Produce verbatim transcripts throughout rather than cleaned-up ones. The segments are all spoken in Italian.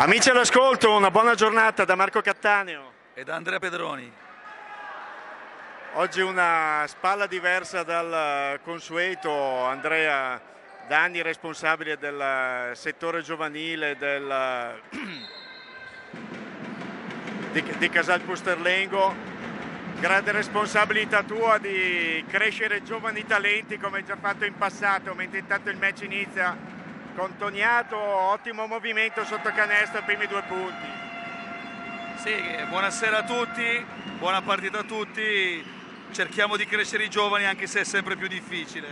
Amici all'ascolto, una buona giornata da Marco Cattaneo e da Andrea Pedroni. Oggi una spalla diversa dal consueto. Andrea, da anni responsabile del settore giovanile del, di, di Casal Pusterlengo. Grande responsabilità tua di crescere giovani talenti come hai già fatto in passato, mentre intanto il match inizia con Toniato, ottimo movimento sotto canestro, primi due punti. Sì, buonasera a tutti, buona partita a tutti, cerchiamo di crescere i giovani anche se è sempre più difficile.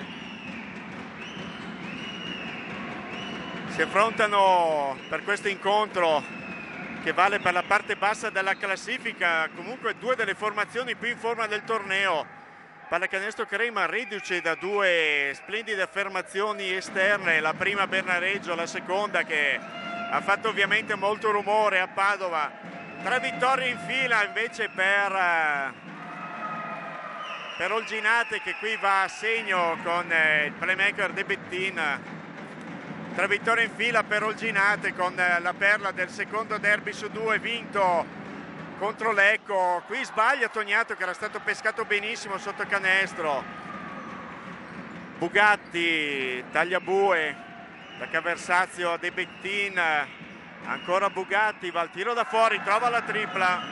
Si affrontano per questo incontro che vale per la parte bassa della classifica, comunque due delle formazioni più in forma del torneo. Pallacanestro Crema riduce da due splendide affermazioni esterne, la prima Bernareggio, la seconda che ha fatto ovviamente molto rumore a Padova. Tre vittorie in fila invece per, per Olginate, che qui va a segno con il playmaker De Bettin. Tre vittorie in fila per Olginate con la perla del secondo derby su due vinto contro Lecco. Qui sbaglia Toniato che era stato pescato benissimo sotto canestro. Bugatti, Tagliabue, da Caversazio a De Bettin, ancora Bugatti, va al tiro da fuori, trova la tripla.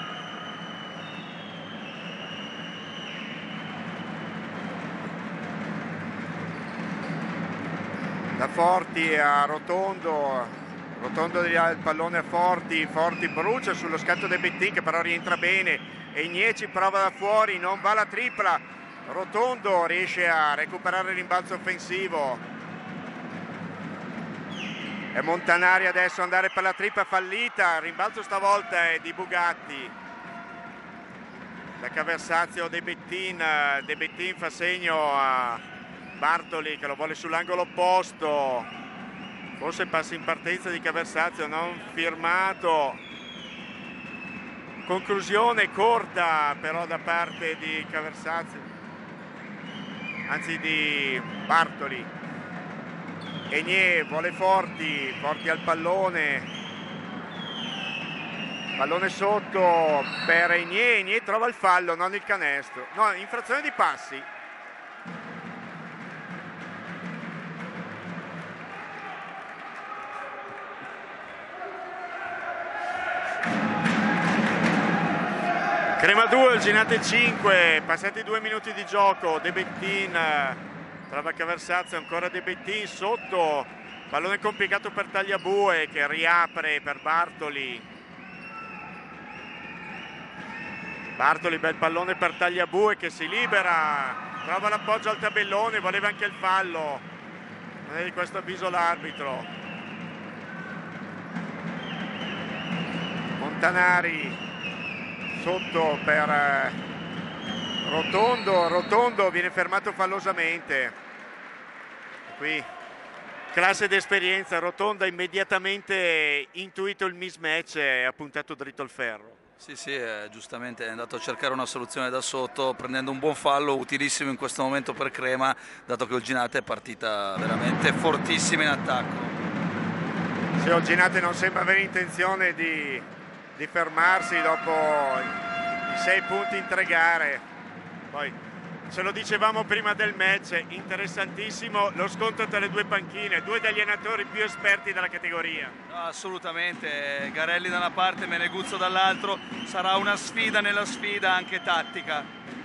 Da Forti a Rotondo, Rotondo il pallone a Forti, Forti brucia sullo scatto De Bettin che però rientra bene e Ignieci prova da fuori, non va la tripla. Rotondo riesce a recuperare il rimbalzo offensivo. E Montanari adesso andare per la tripla fallita, il rimbalzo stavolta è di Bugatti. Da Caversazio De Bettin, De Bettin fa segno a Bartoli che lo vuole sull'angolo opposto, forse passa in partenza di Caversazio, non firmato. Conclusione corta però da parte di Caversazio, anzi di Bartoli. Enie vuole Forti, Forti al pallone, pallone sotto per Enie, Enie trova il fallo, non il canestro, no, infrazione di passi. Crema due, Olginate cinque, passati due minuti di gioco. De Bettin trova Caversazio, ancora De Bettin sotto, pallone complicato per Tagliabue che riapre per Bartoli. Bartoli, bel pallone per Tagliabue che si libera, trova l'appoggio al tabellone, voleva anche il fallo, non è di questo avviso l'arbitro. Montanari sotto per Rotondo, Rotondo viene fermato fallosamente. Qui classe d'esperienza, Rotondo ha immediatamente intuito il mismatch e ha puntato dritto al ferro. Sì, sì, eh, giustamente è andato a cercare una soluzione da sotto, prendendo un buon fallo, utilissimo in questo momento per Crema, dato che Olginate è partita veramente fortissima in attacco. Se Olginate non sembra avere intenzione di, di fermarsi dopo i sei punti in tre gare. Poi ce lo dicevamo prima del match, interessantissimo lo scontro tra le due panchine, due degli allenatori più esperti della categoria. No, assolutamente, Garelli da una parte, Meneguzzo dall'altro, sarà una sfida nella sfida anche tattica.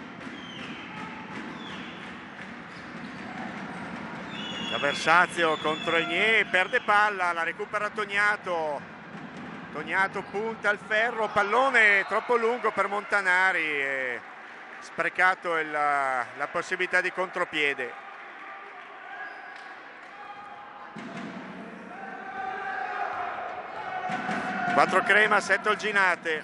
Caversazio contro Enie, perde palla, la recupera Toniato, Toniato punta al ferro, pallone troppo lungo per Montanari e sprecato il, la possibilità di contropiede. quattro Crema, sette Olginate.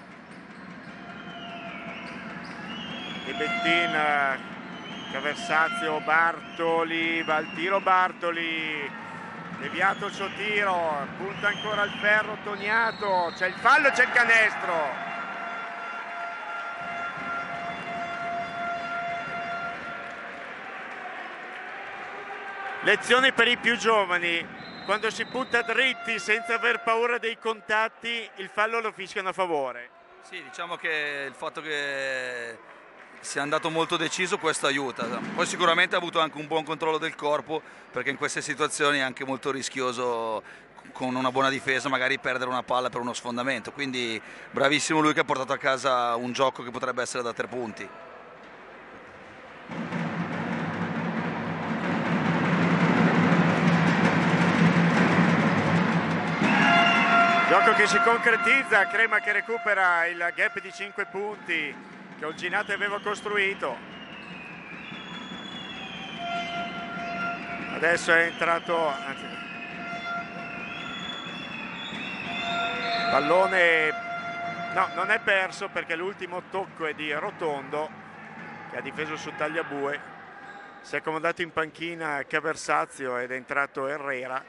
De Bettin, Caversazio, Bartoli, va al tiro Bartoli, deviato il suo tiro, punta ancora al ferro Toniato, c'è il fallo, c'è il canestro. Lezione per i più giovani, quando si butta dritti senza aver paura dei contatti, il fallo lo fischiano a favore. Sì, diciamo che il fatto che sia andato molto deciso, questo aiuta. Poi sicuramente ha avuto anche un buon controllo del corpo, perché in queste situazioni è anche molto rischioso, con una buona difesa, magari perdere una palla per uno sfondamento. Quindi bravissimo lui, che ha portato a casa un gioco che potrebbe essere da tre punti. Gioco che si concretizza, Crema che recupera il gap di cinque punti che Olginate aveva costruito. Adesso è entrato, anzi, pallone, no, non è perso perché l'ultimo tocco è di Rotondo, che ha difeso su Tagliabue. Si è accomodato in panchina Caversazio ed è entrato Herrera.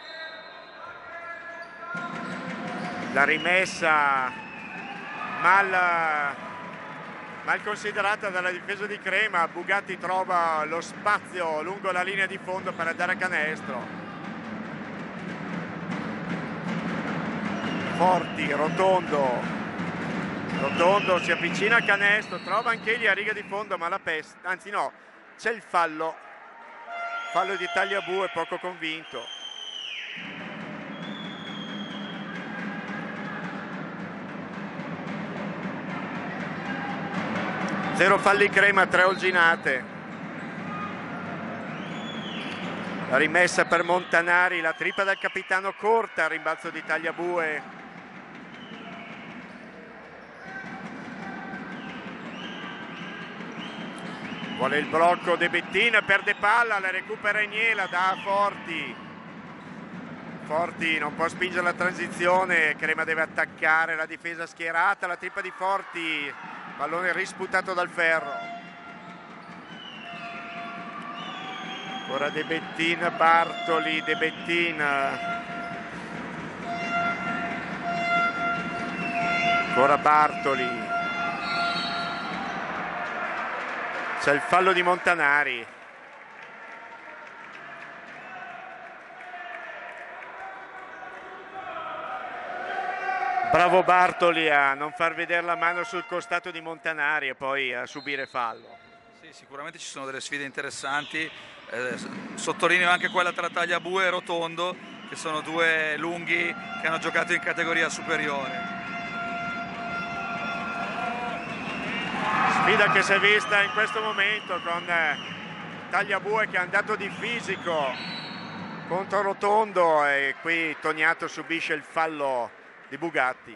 La rimessa mal, mal considerata dalla difesa di Crema. Bugatti trova lo spazio lungo la linea di fondo per andare a canestro. Forti, Rotondo. Rotondo si avvicina al canestro, trova anche egli a riga di fondo, ma la pesta, anzi no, c'è il fallo. Fallo di Tagliabue, poco convinto. Zero falli Crema, tre Olginate. La rimessa per Montanari, la tripla del capitano corta, rimbalzo di Tagliabue. Vuole il blocco De Bettina, perde palla, la recupera Eniela, dà a Forti. Forti non può spingere la transizione, Crema deve attaccare, la difesa schierata, la tripla di Forti. Pallone risputato dal ferro. Ora De Bettina, Bartoli, De Bettina. Ancora Bartoli. C'è il fallo di Montanari. Bravo Bartoli a non far vedere la mano sul costato di Montanari e poi a subire fallo. Sì, sicuramente ci sono delle sfide interessanti. Eh, sottolineo anche quella tra Tagliabue e Rotondo, che sono due lunghi che hanno giocato in categoria superiore. Sfida che si è vista in questo momento con Tagliabue che è andato di fisico contro Rotondo e qui Toniato subisce il fallo di Bugatti.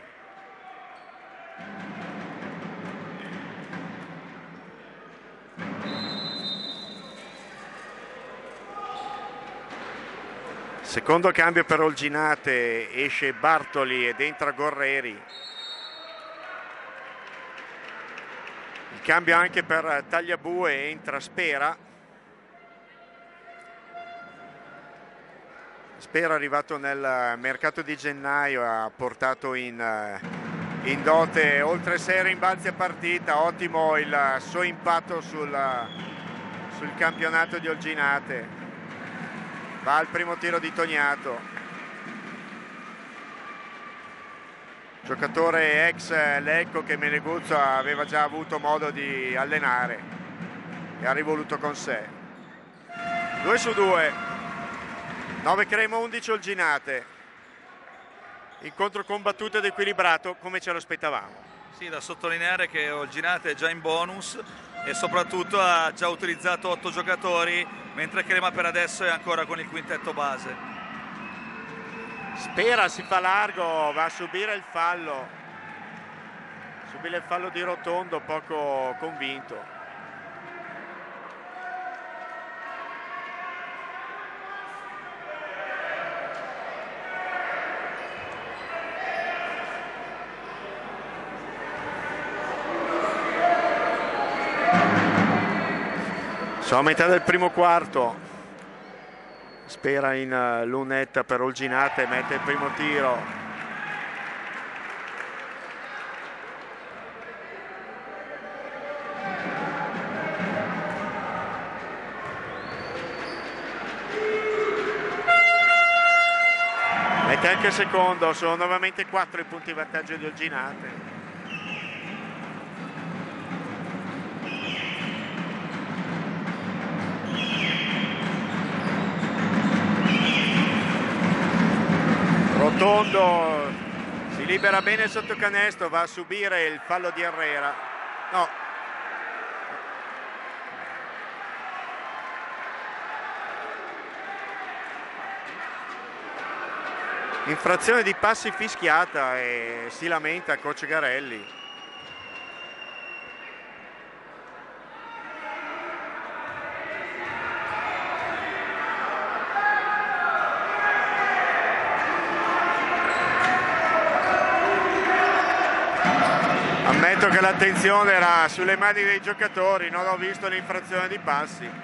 Secondo cambio per Olginate, esce Bartoli ed entra Gorreri. Il cambio anche per Tagliabue, entra Spera. Spera, arrivato nel mercato di gennaio, ha portato in, in dote oltre sei rimbalzi a partita. Ottimo il suo impatto sul, sul campionato di Olginate. Va al primo tiro di Toniato, giocatore ex Lecco che Meneguzzo aveva già avuto modo di allenare e ha rivoluto con sé. Due su due, nove Crema, undici Olginate. Incontro combattuto ed equilibrato come ce lo aspettavamo. Sì, da sottolineare che Olginate è già in bonus e soprattutto ha già utilizzato otto giocatori, mentre Crema per adesso è ancora con il quintetto base. Spera si fa largo, va a subire il fallo. Subire il fallo di Rotondo, poco convinto. Siamo a metà del primo quarto. Spera in lunetta per Olginate, mette il primo tiro. Mette anche il secondo, sono nuovamente quattro i punti di vantaggio di Olginate. Rotondo si libera bene sotto canestro, va a subire il fallo di Herrera. No. Infrazione di passi fischiata e si lamenta coach Garelli. Ammetto che l'attenzione era sulle mani dei giocatori, non ho visto l'infrazione di passi.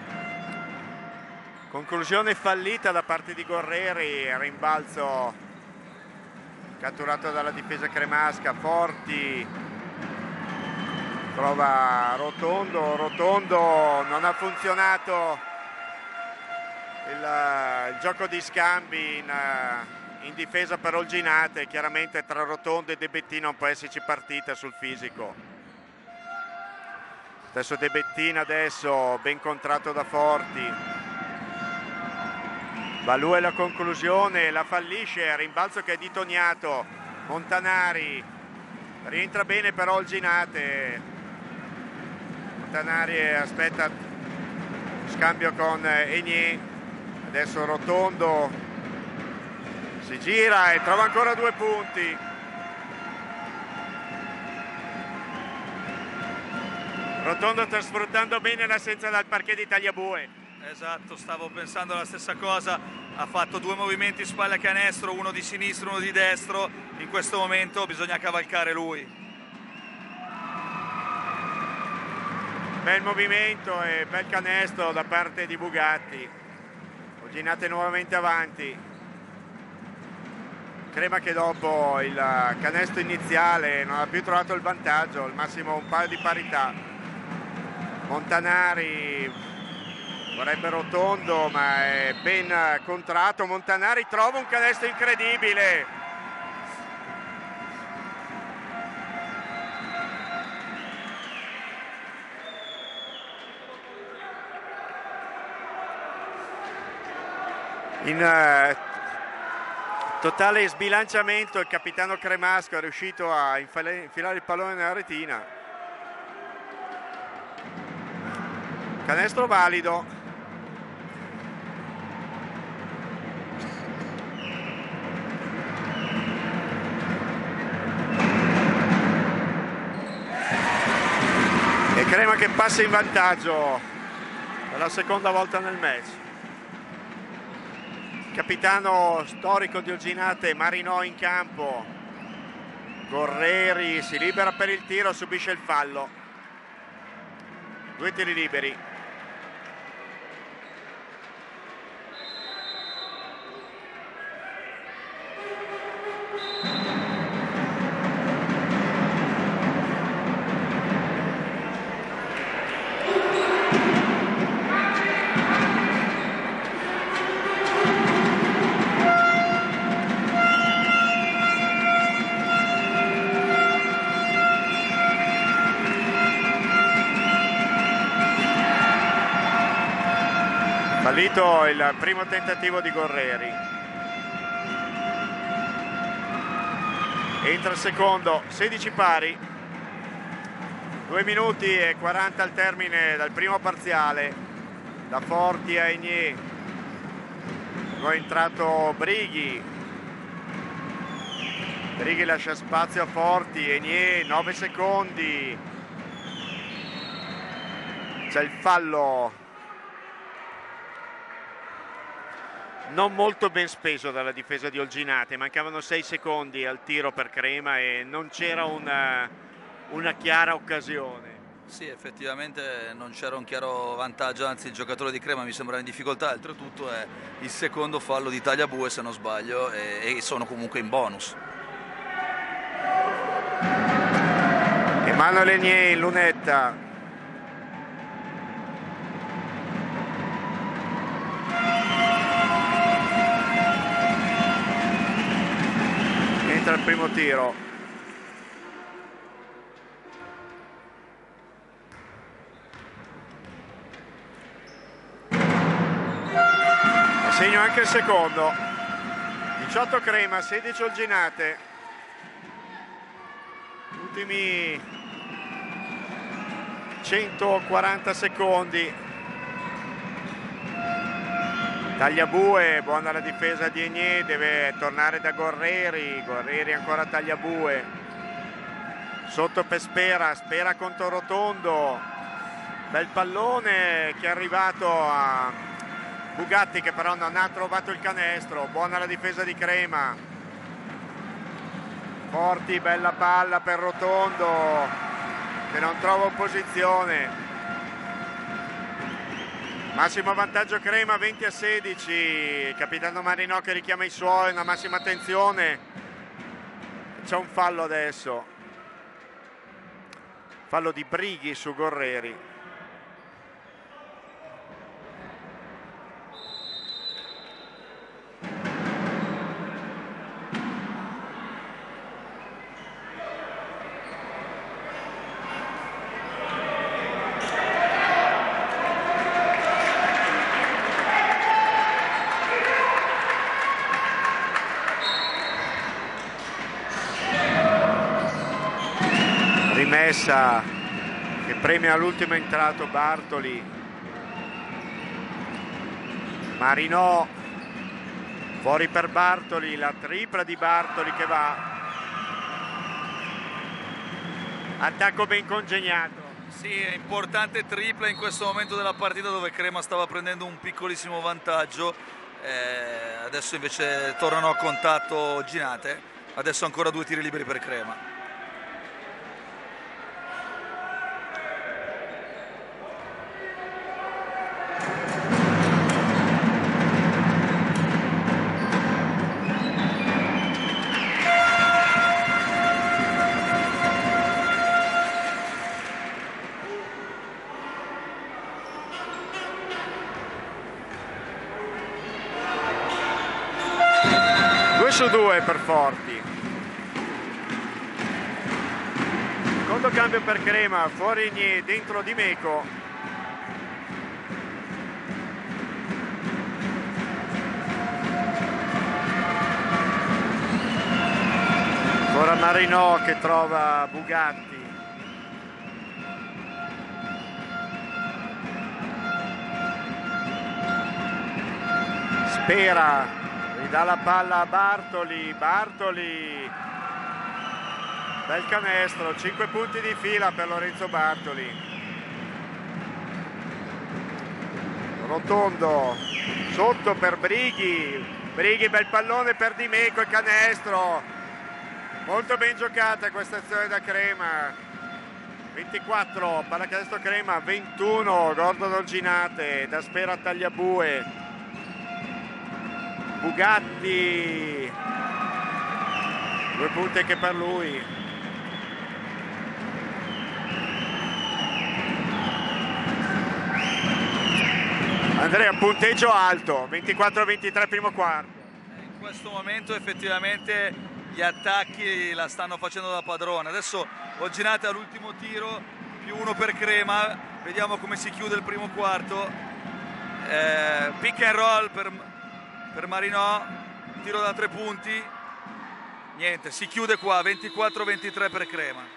Conclusione fallita da parte di Gorreri, rimbalzo catturato dalla difesa cremasca. Forti prova Rotondo, Rotondo non ha funzionato il, il gioco di scambi in, in difesa per Olginate. Chiaramente tra Rotondo e De Bettina non può esserci partita sul fisico. Stesso De Bettina adesso ben contratto da Forti. Va lui alla conclusione, la fallisce, rimbalzo che è ditoniato. Montanari rientra bene però Olginate. Montanari aspetta scambio con Egné. Adesso Rotondo si gira e trova ancora due punti. Rotondo sta sfruttando bene l'assenza dal parquet di Tagliabue. Esatto, stavo pensando la stessa cosa. Ha fatto due movimenti spalle a canestro, uno di sinistro, uno di destro. In questo momento bisogna cavalcare lui. Bel movimento e bel canestro da parte di Bugatti. Olginate nuovamente avanti. Crema che dopo il canestro iniziale non ha più trovato il vantaggio, al massimo un paio di parità. Montanari vorrebbe Rotondo, ma è ben contratto. Montanari trova un canestro incredibile. In uh, totale sbilanciamento il capitano Cremasco è riuscito a infilare, infilare il pallone nella retina. Canestro valido. E Crema che passa in vantaggio per la seconda volta nel match. Capitano storico di Olginate Marinò in campo. Gorreri si libera per il tiro, subisce il fallo. Due tiri liberi. Fallito il primo tentativo di Gorreri. Entra il secondo, sedici pari. due minuti e quaranta al termine dal primo parziale. Da Forti a Egné. Poi è entrato Brighi. Brighi lascia spazio a Forti. Egné, nove secondi. C'è il fallo. Non molto ben speso dalla difesa di Olginate, mancavano sei secondi al tiro per Crema e non c'era una, una chiara occasione. Sì, effettivamente non c'era un chiaro vantaggio, anzi il giocatore di Crema mi sembra in difficoltà, oltretutto è il secondo fallo di Tagliabue se non sbaglio e, e sono comunque in bonus. Emanuele Egné in lunetta. mentre al primo tiro. A segno anche il secondo. diciotto Crema, sedici Olginate. Ultimi centoquaranta secondi. Tagliabue, buona la difesa di Enier, deve tornare da Gorreri, Gorreri ancora Tagliabue, sotto per Spera, Spera contro Rotondo, bel pallone che è arrivato a Bugatti che però non ha trovato il canestro, buona la difesa di Crema, Forti, bella palla per Rotondo che non trova opposizione. Massimo vantaggio Crema, venti a sedici, capitano Marinò che richiama i suoi, una massima attenzione, c'è un fallo adesso, fallo di Brighi su Gorreri. Rimessa che premia all'ultimo entrato Bartoli, Marinò fuori per Bartoli, la tripla di Bartoli che va, attacco ben congegnato. Sì, è importante tripla in questo momento della partita dove Crema stava prendendo un piccolissimo vantaggio, eh, adesso invece tornano a contatto Ginate, adesso ancora due tiri liberi per Crema. Su due per Forti, secondo cambio per Crema, fuori Enier, dentro Di Meco, ora Marinò che trova Bugatti, Spera ridà la palla a Bartoli, Bartoli, bel canestro, cinque punti di fila per Lorenzo Bartoli. Rotondo sotto per Brighi, Brighi, bel pallone per Di Meco, il canestro, molto ben giocata questa azione da Crema. ventiquattro pallacanestro Crema, ventuno Gordon Olginate, da Spera a Tagliabue, Bugatti, due punti anche per lui. Andrea, punteggio alto, ventiquattro a ventitré primo quarto. In questo momento effettivamente gli attacchi la stanno facendo da padrone, adesso Olginate all'ultimo tiro, più uno per Crema, vediamo come si chiude il primo quarto, eh, pick and roll per per Marinò, tiro da tre punti, niente, si chiude qua, ventiquattro a ventitré per Crema.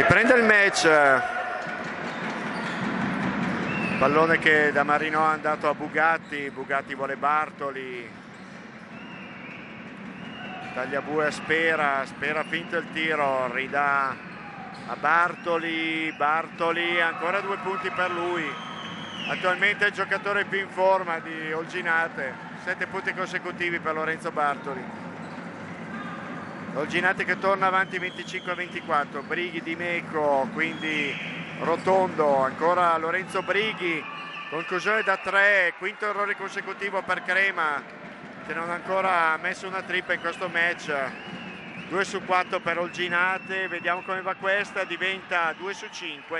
riprende il match, pallone che da Marinò è andato a Bugatti, Bugatti vuole Bartoli, Tagliabue a Spera, Spera finto il tiro, ridà a Bartoli, Bartoli ancora due punti per lui, attualmente è il giocatore più in forma di Olginate, sette punti consecutivi per Lorenzo Bartoli. Olginate che torna avanti venticinque a ventiquattro, Brighi, Dimeco, quindi Rotondo, ancora Lorenzo Brighi, conclusione da tre, quinto errore consecutivo per Crema che non ha ancora messo una tripla in questo match, due su quattro per Olginate, vediamo come va questa, diventa due su cinque.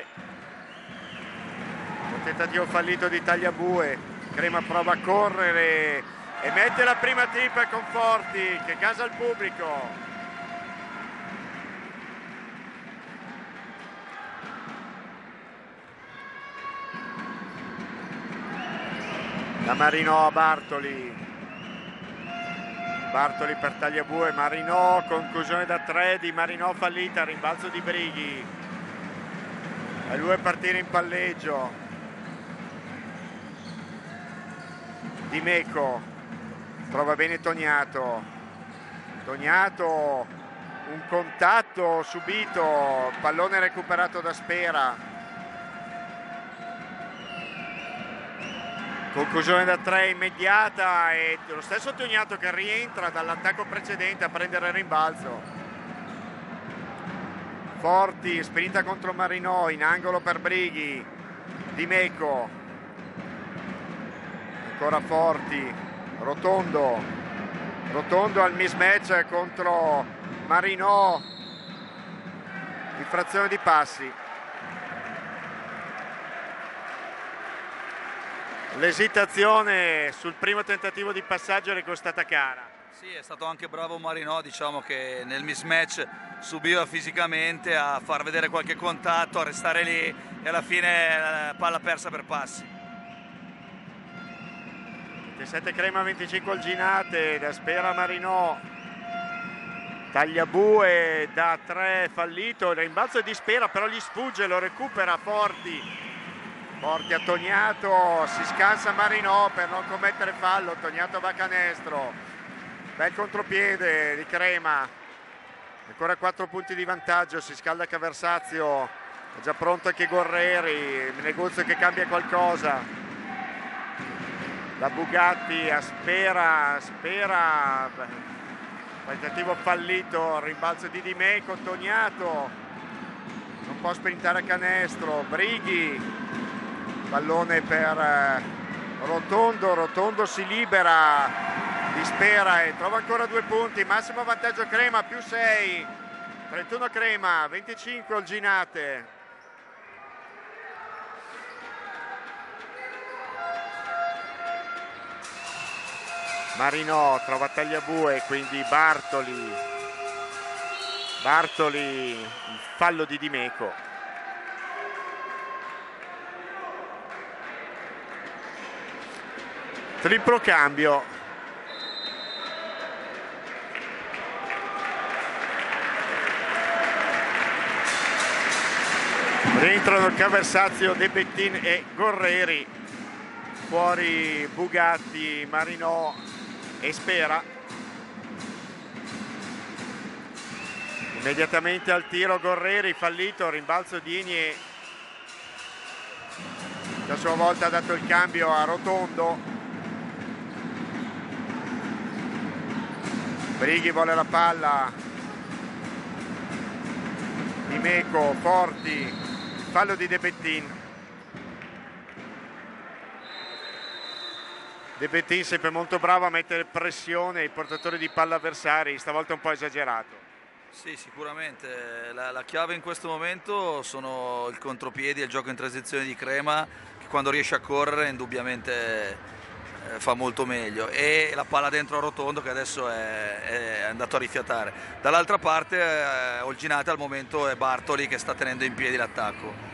Un tentativo fallito di Tagliabue, Crema prova a correre e mette la prima tripla con Forti che casa il pubblico. Da Marinò a Bartoli, Bartoli per Tagliabue, Marinò, conclusione da tre di Marinò fallita, rimbalzo di Brighi, è lui a partire in palleggio, Dimeco, trova bene Tognato, Tognato, un contatto subito, pallone recuperato da Spera. Conclusione da tre immediata e lo stesso Tognato che rientra dall'attacco precedente a prendere il rimbalzo. Forti, spinta contro Marinò, in angolo per Brighi, Dimeco, ancora Forti, Rotondo, Rotondo al mismatch contro Marinò, infrazione di passi. L'esitazione sul primo tentativo di passaggio è costata cara. Sì, è stato anche bravo Marinò, diciamo che nel mismatch subiva fisicamente a far vedere qualche contatto, a restare lì e alla fine palla persa per passi. ventisette Crema, venticinque Olginate, da Spera Marinò, Tagliabue da tre fallito, il rimbalzo è di Spera però gli sfugge, lo recupera Forti. Forti a Tognato, si scansa Marinò per non commettere fallo, Tognato va a canestro, bel contropiede di Crema, ancora quattro punti di vantaggio, si scalda Caversazio, è già pronto anche Gorreri, Negozio che cambia qualcosa, da Bugatti a Spera, Spera, tentativo fallito, rimbalzo di Dimeco, Tognato, non può sprintare a canestro, Brighi, pallone per Rotondo, Rotondo si libera di Spera e trova ancora due punti, massimo vantaggio Crema, più sei, trentuno Crema, venticinque Olginate. Marinò trova Tagliabue, quindi Bartoli, Bartoli, il fallo di Dimeco. Triplo cambio, rientrano Caversazio, De Bettin e Gorreri, fuori Bugatti, Marinò e Spera. Immediatamente al tiro Gorreri, fallito, rimbalzo di Enie, che a sua volta ha dato il cambio a Rotondo. Brighi vuole la palla, Dimeco, Forti, fallo di De Bettin. De Bettin sempre molto bravo a mettere pressione ai portatori di palla avversari, stavolta un po' esagerato. Sì, sicuramente la, la chiave in questo momento sono il contropiedi e il gioco in transizione di Crema, che quando riesce a correre indubbiamente fa molto meglio, e la palla dentro a Rotondo che adesso è, è andato a rifiatare. Dall'altra parte eh, Olginate al momento è Bartoli che sta tenendo in piedi l'attacco.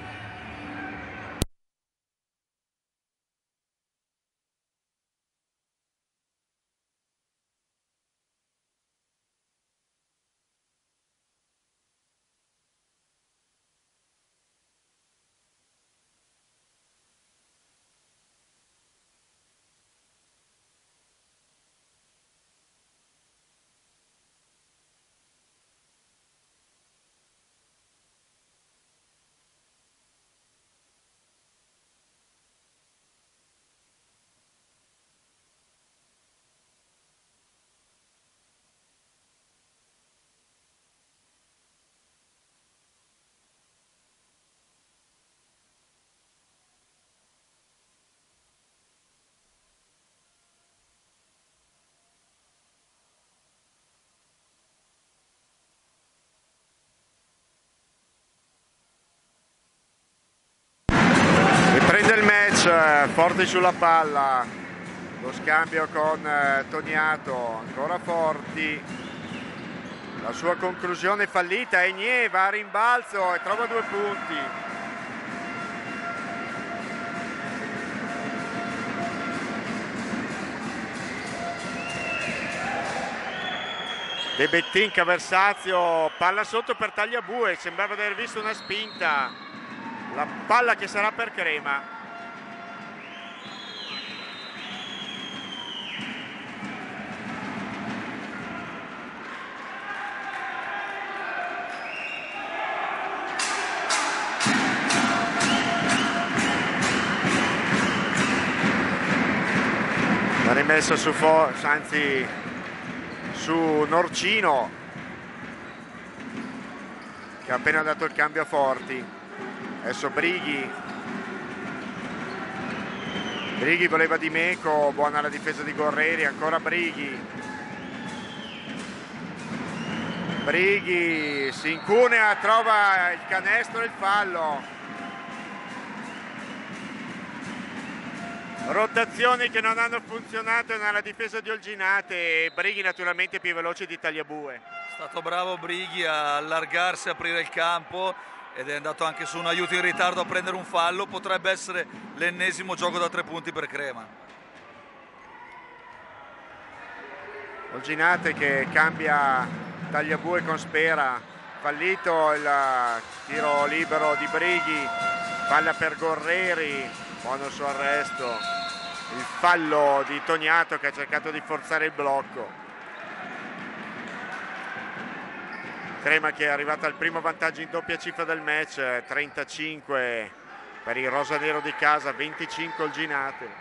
Forti sulla palla, lo scambio con eh, Toniato, ancora Forti, la sua conclusione fallita. Egné va a rimbalzo e trova due punti. De Bettin, Caversazio, palla sotto per Tagliabue, sembrava di aver visto una spinta, la palla che sarà per Crema. La rimessa su For- anzi su Norcino, che ha appena dato il cambio a Forti. Adesso Brighi Brighi voleva Di Meco, buona la difesa di Gorreri, ancora Brighi Brighi si incunea, trova il canestro e il fallo. Rotazioni che non hanno funzionato nella difesa di Olginate e Brighi naturalmente più veloce di Tagliabue. È stato bravo Brighi a allargarsi, a aprire il campo ed è andato anche su un aiuto in ritardo a prendere un fallo. Potrebbe essere l'ennesimo gioco da tre punti per Crema. Olginate che cambia Tagliabue con Spera, fallito il tiro libero di Brighi, palla per Gorreri, buono suo arresto, il fallo di Toniato che ha cercato di forzare il blocco. Crema che è arrivata al primo vantaggio in doppia cifra del match, trentacinque per il rosanero di casa, venticinque Olginate.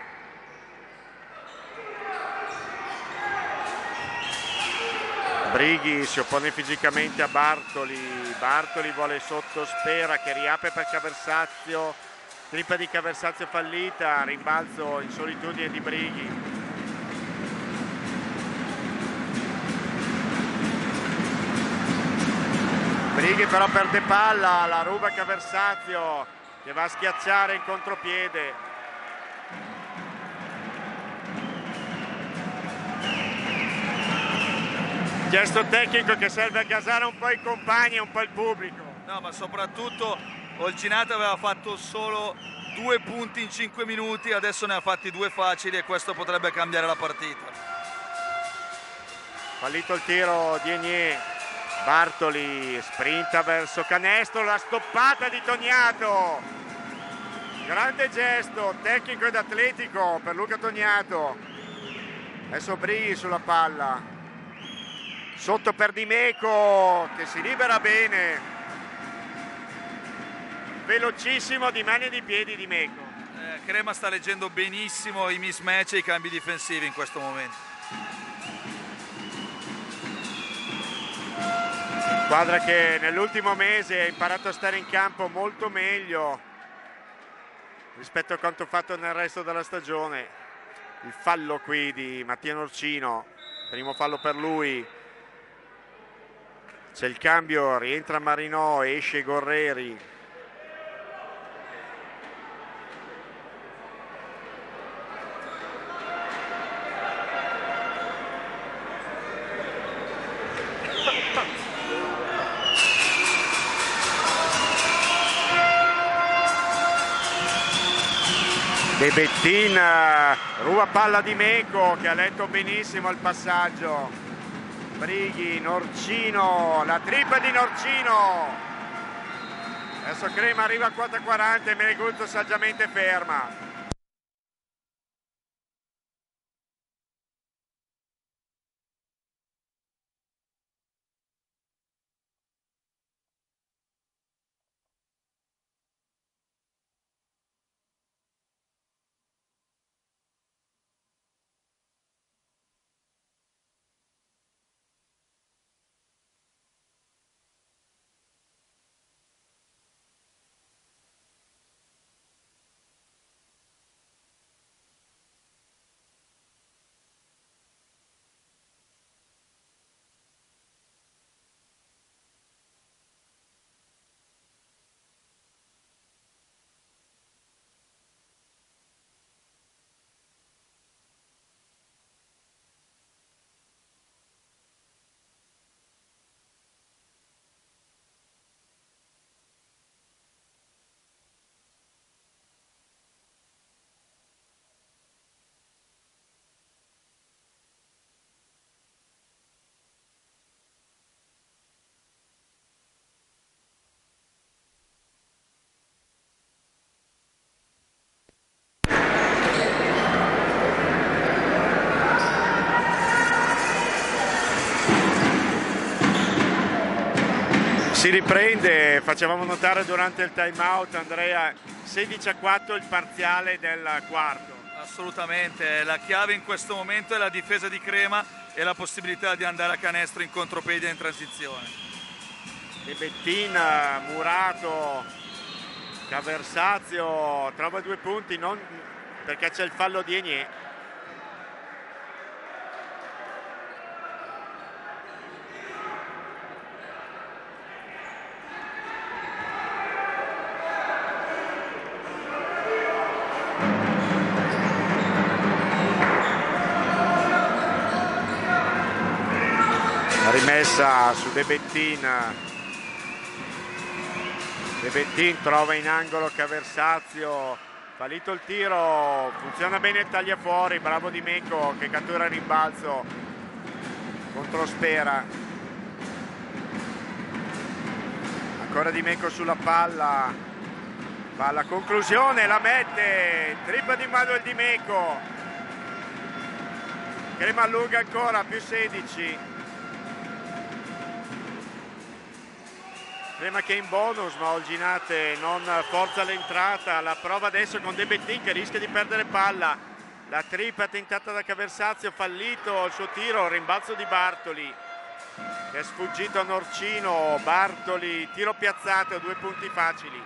Brighi si oppone fisicamente a Bartoli, Bartoli vuole sotto Spera che riapre per Caversazio, tripla di Caversazio fallita, rimbalzo in solitudine di Brighi. Brighi però perde palla, la ruba Caversazio che va a schiacciare in contropiede. Gesto tecnico che serve a gasare un po' i compagni e un po' il pubblico. No, ma soprattutto Olginate aveva fatto solo due punti in cinque minuti, adesso ne ha fatti due facili e questo potrebbe cambiare la partita. Fallito il tiro di Egné, Bartoli sprinta verso canestro, la stoppata di Toniato. Grande gesto tecnico ed atletico per Luca Toniato. Adesso Brighi sulla palla. Sotto per Di Meco che si libera bene, velocissimo di mani e di piedi Di Meco. Eh, Crema sta leggendo benissimo i mismatch e i cambi difensivi in questo momento. Squadra che nell'ultimo mese ha imparato a stare in campo molto meglio rispetto a quanto fatto nel resto della stagione. Il fallo qui di Mattia Norcino, primo fallo per lui. C'è il cambio, rientra Marinò, esce Gorreri. De Bettin ruba palla di Meco che ha letto benissimo il passaggio. Brighi, Norcino, la tripla di Norcino. Adesso Crema arriva a quota quaranta e Meneguzzo saggiamente ferma. Si riprende, facevamo notare durante il time out, Andrea, sedici a quattro il parziale del quarto. Assolutamente, la chiave in questo momento è la difesa di Crema e la possibilità di andare a canestro in contropiede in transizione. De Bettina, Murato, Caversazio trova due punti non perché c'è il fallo di Enier. Rimessa su De Bettina. De Bettin trova in angolo Caversazio, fallito il tiro, funziona bene il tagliafuori, bravo Di Meco che cattura il rimbalzo contro Spera. Ancora Di Meco sulla palla, fa la conclusione, la mette, tripla di Manuel Di Meco. Crema allunga ancora, più sedici. Crema che è in bonus, ma Olginate non forza l'entrata, la prova adesso con De Bettin che rischia di perdere palla. La tripla tentata da Caversazio, fallito il suo tiro, rimbalzo di Bartoli che è sfuggito a Norcino. Bartoli, tiro piazzato, due punti facili.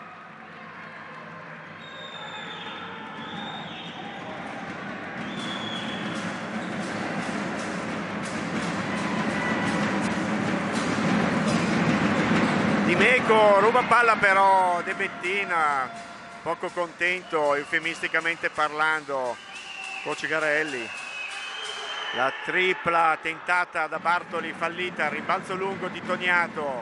Di Meco ruba palla però De Bettina, poco contento eufemisticamente parlando coach Garelli. La tripla tentata da Bartoli, fallita, rimbalzo lungo di Toniato.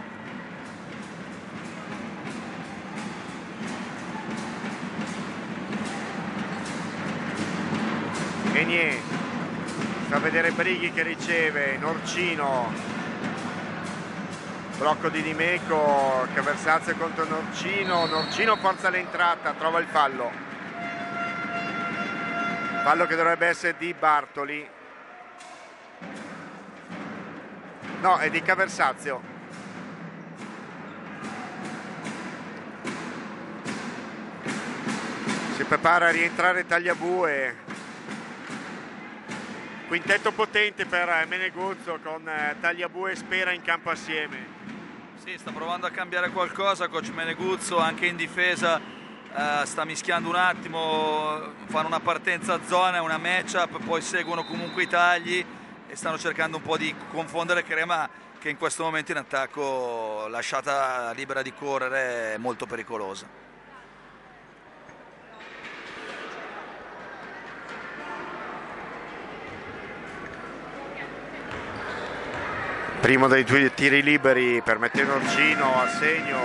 Enier fa vedere Brighi che riceve, Norcino. Blocco di Di Meco, Caversazio contro Norcino, Norcino forza l'entrata, trova il fallo. Fallo che dovrebbe essere di Bartoli. No, è di Caversazio. Si prepara a rientrare Tagliabue. Quintetto potente per Meneguzzo con Tagliabue e Spera in campo assieme. Sì, sta provando a cambiare qualcosa coach Meneguzzo, anche in difesa eh, sta mischiando un attimo, fanno una partenza a zona, una match-up, poi seguono comunque i tagli e stanno cercando un po' di confondere Crema che in questo momento in attacco, lasciata libera di correre, è molto pericolosa. Primo dei due tiri liberi per Matteo Norcino a segno.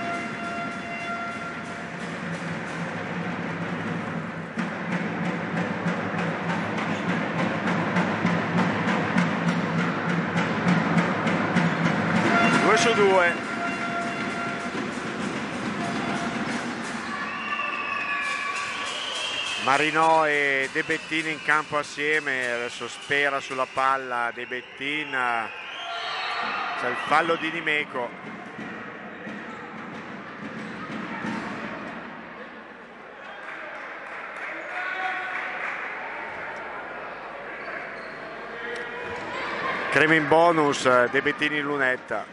Due su due. Marinò e De Bettin in campo assieme, adesso Spera sulla palla, De Bettin. C'è il fallo di Di Meco. Crema in bonus, De Bettin in lunetta.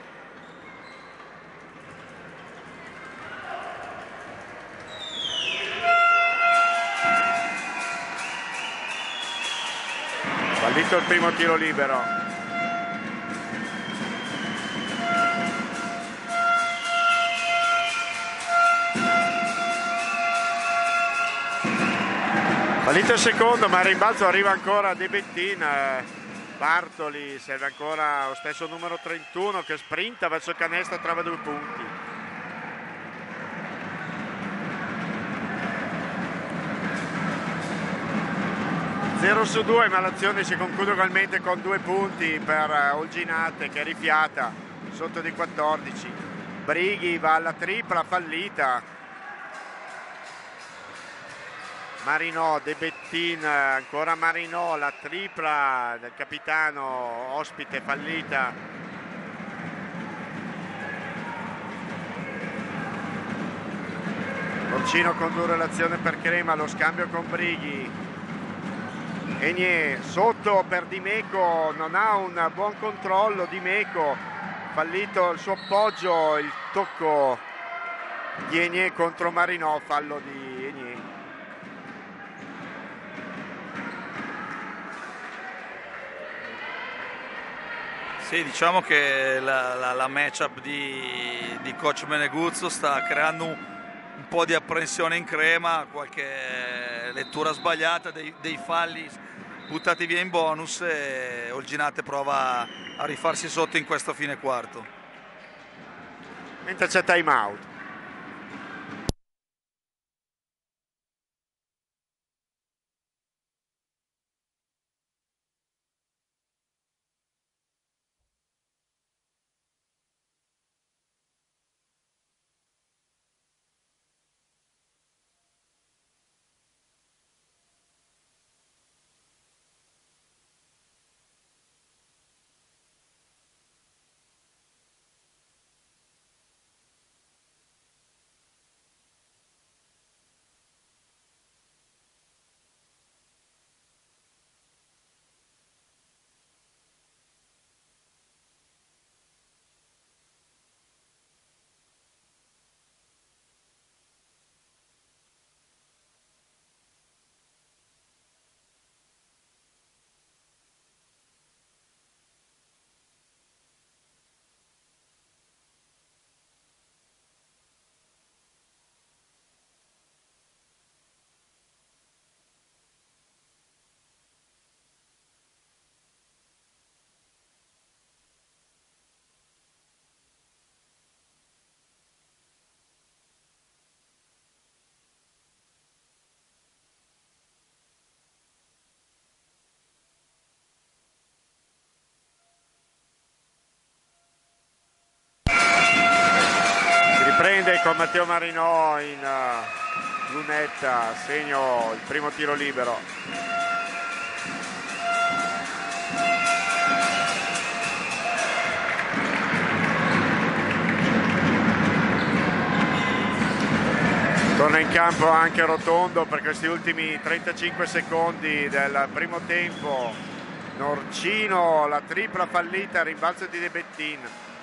Fallito il primo tiro libero. Fallito il secondo, ma il rimbalzo arriva ancora De Bettin. Bartoli, serve ancora lo stesso numero trentuno che sprinta verso il canestro, trova due punti. zero su due, ma l'azione si conclude ugualmente con due punti per Olginate che è rifiata sotto di quattordici. Brighi va alla tripla, fallita. Marinò, De Bettin, ancora Marinò, la tripla del capitano ospite, fallita. Orcino condurre l'azione per Crema, lo scambio con Brighi. Enier sotto per Dimeco, non ha un buon controllo Dimeco, fallito il suo appoggio, il tocco di Enier contro Marinò, fallo di Enier. Sì, diciamo che la, la, la matchup di, di coach Meneguzzo sta creando un, un po' di apprensione in Crema, qualche lettura sbagliata dei, dei falli buttati via in bonus, e Olginate prova a rifarsi sotto in questo fine quarto. Mentre c'è time out. Prende con Matteo Marinò in uh, lunetta, segno il primo tiro libero. Torna in campo anche Rotondo per questi ultimi trentacinque secondi del primo tempo. Norcino, la tripla fallita, rimbalzo di De Bettin.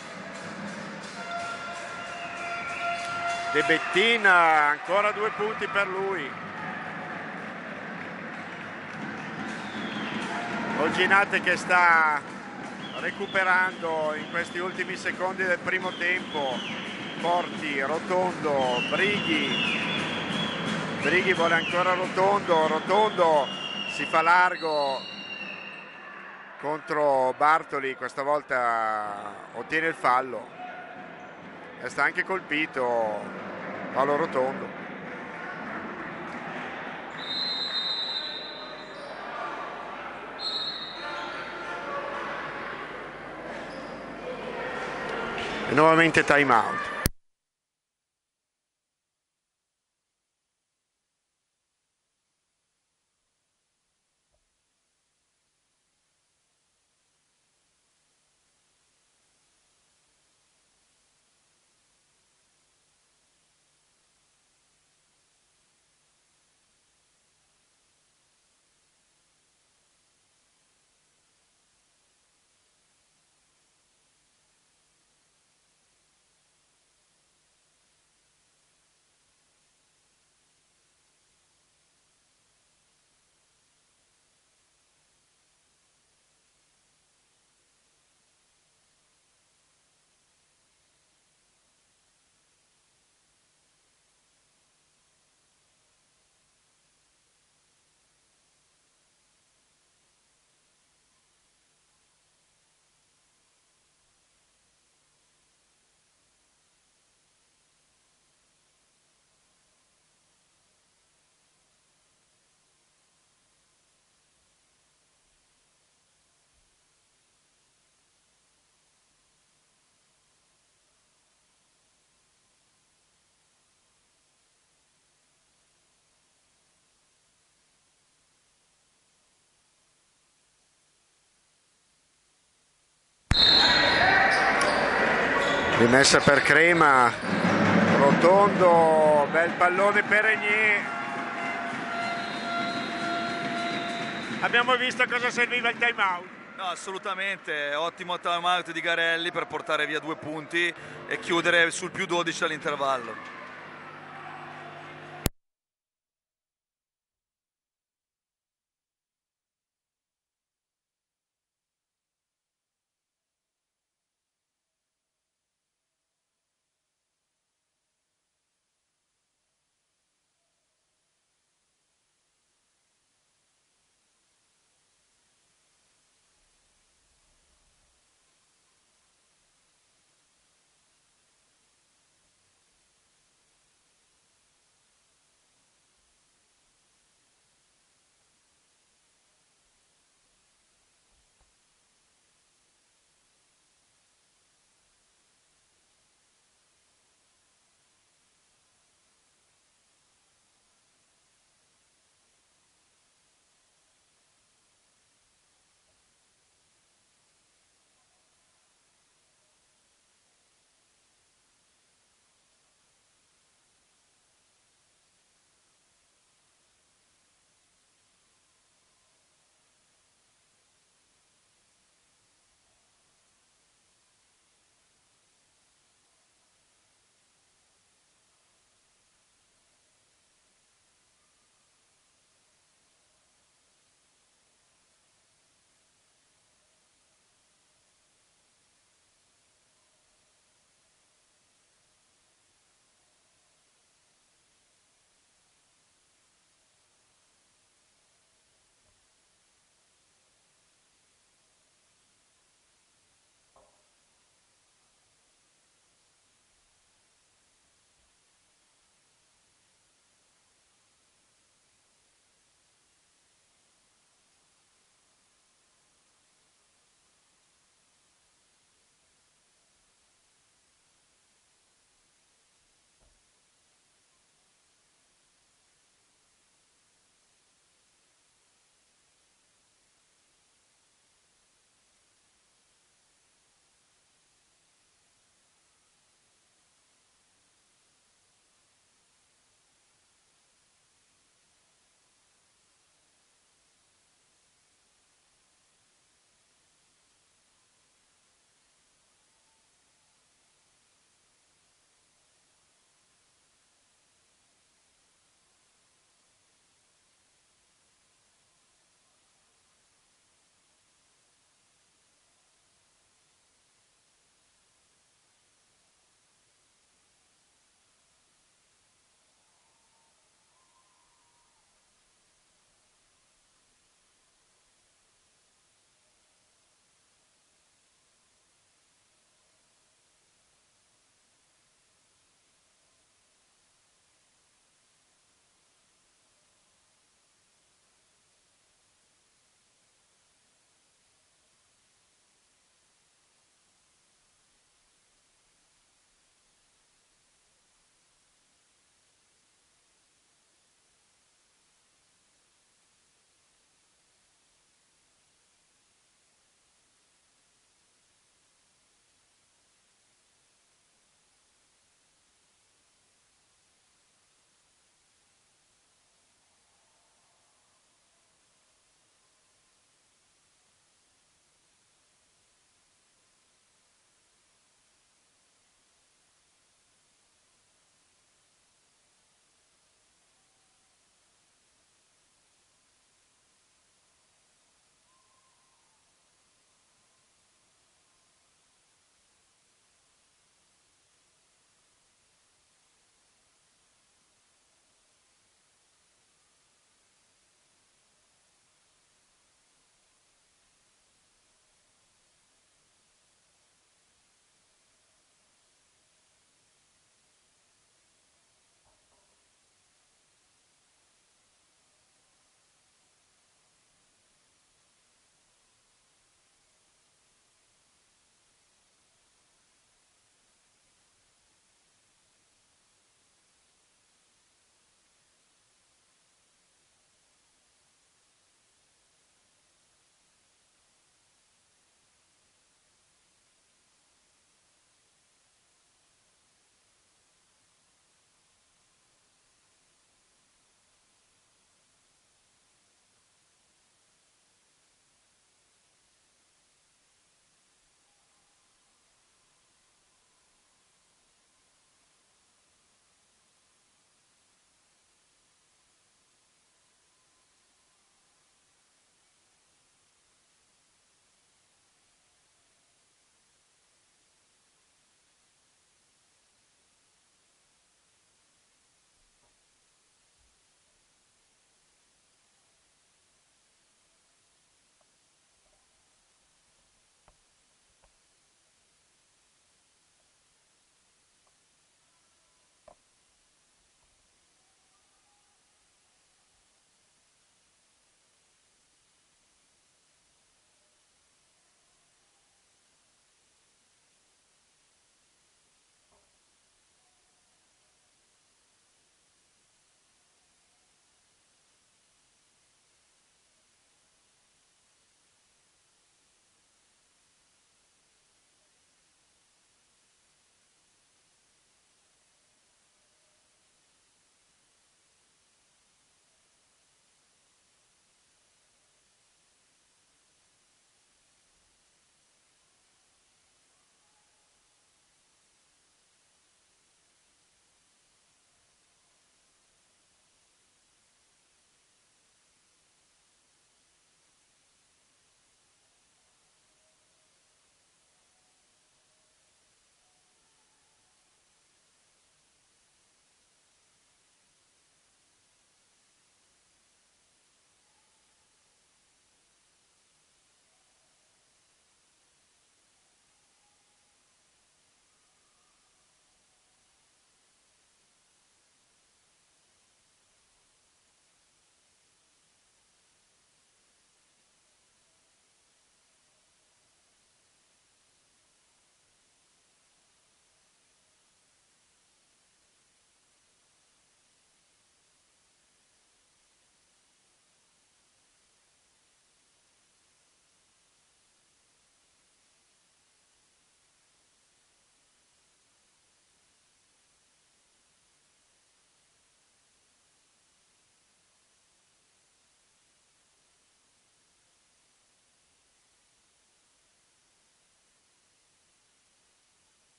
De Bettin, ancora due punti per lui. Olginate che sta recuperando in questi ultimi secondi del primo tempo. Forti, Rotondo, Brighi. Brighi vuole ancora Rotondo, Rotondo si fa largo contro Bartoli, questa volta ottiene il fallo. E sta anche colpito Paolo Rotondo. E nuovamente time out. Rimessa per Crema, Rotondo, bel pallone per Regnier. Abbiamo visto a cosa serviva il time out. No, assolutamente, ottimo time out di Garelli per portare via due punti e chiudere sul più dodici all'intervallo.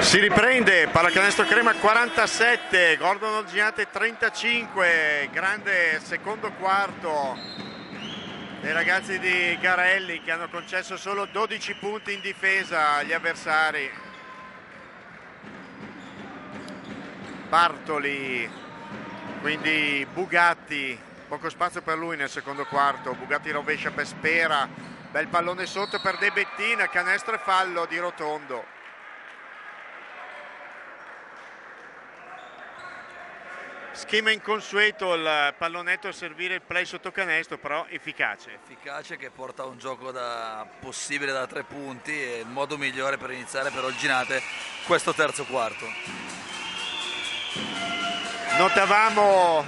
Si riprende, pallacanestro Crema quarantasette, Gordon Olginate trentacinque, grande secondo quarto dei ragazzi di Garelli che hanno concesso solo dodici punti in difesa agli avversari. Bartoli, quindi Bugatti, poco spazio per lui nel secondo quarto, Bugatti rovescia per Spera, bel pallone sotto per De Bettina, canestro e fallo di Rotondo. Schema inconsueto, il pallonetto a servire il play sotto canestro, però efficace. Efficace, che porta a un gioco da possibile da tre punti e il modo migliore per iniziare per Olginate questo terzo quarto. Notavamo,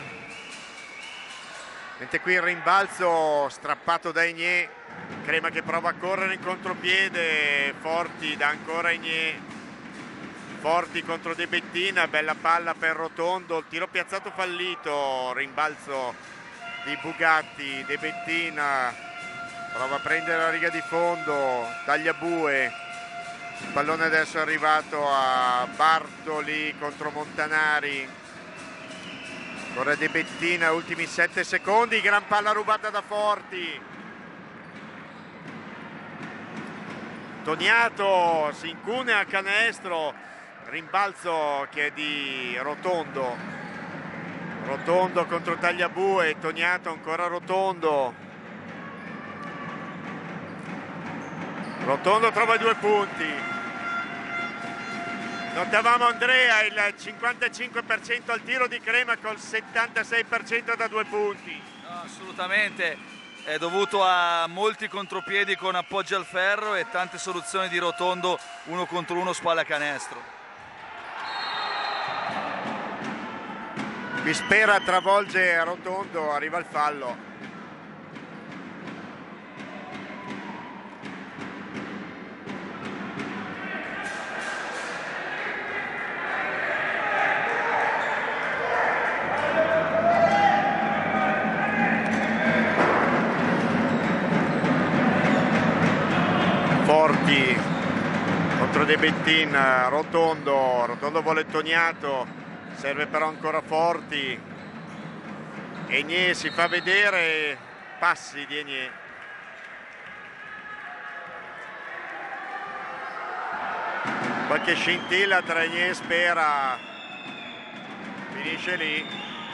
mentre qui il rimbalzo strappato da Igné, Crema che prova a correre in contropiede, Forti dà ancora Igné. Forti contro De Bettina, bella palla per Rotondo, il tiro piazzato fallito, rimbalzo di Bugatti, De Bettina prova a prendere la riga di fondo, Tagliabue, il pallone adesso è arrivato a Bartoli contro Montanari, ancora De Bettina, ultimi sette secondi, gran palla rubata da Forti. Toniato si incunea a canestro, rimbalzo che è di Rotondo, Rotondo contro Tagliabue, Toniato ancora Rotondo, Rotondo trova due punti. Notavamo Andrea il cinquantacinque per cento al tiro di Crema col settantasei per cento da due punti. No, assolutamente, è dovuto a molti contropiedi con appoggi al ferro e tante soluzioni di Rotondo uno contro uno spalla canestro. Bispera travolge Rotondo, arriva il fallo. Forti contro De Bettina, Rotondo, Rotondo vuole Toniato. Serve però ancora Forti, Igné si fa vedere, passi di Igné. Qualche scintilla tra Igné e Spera, finisce lì.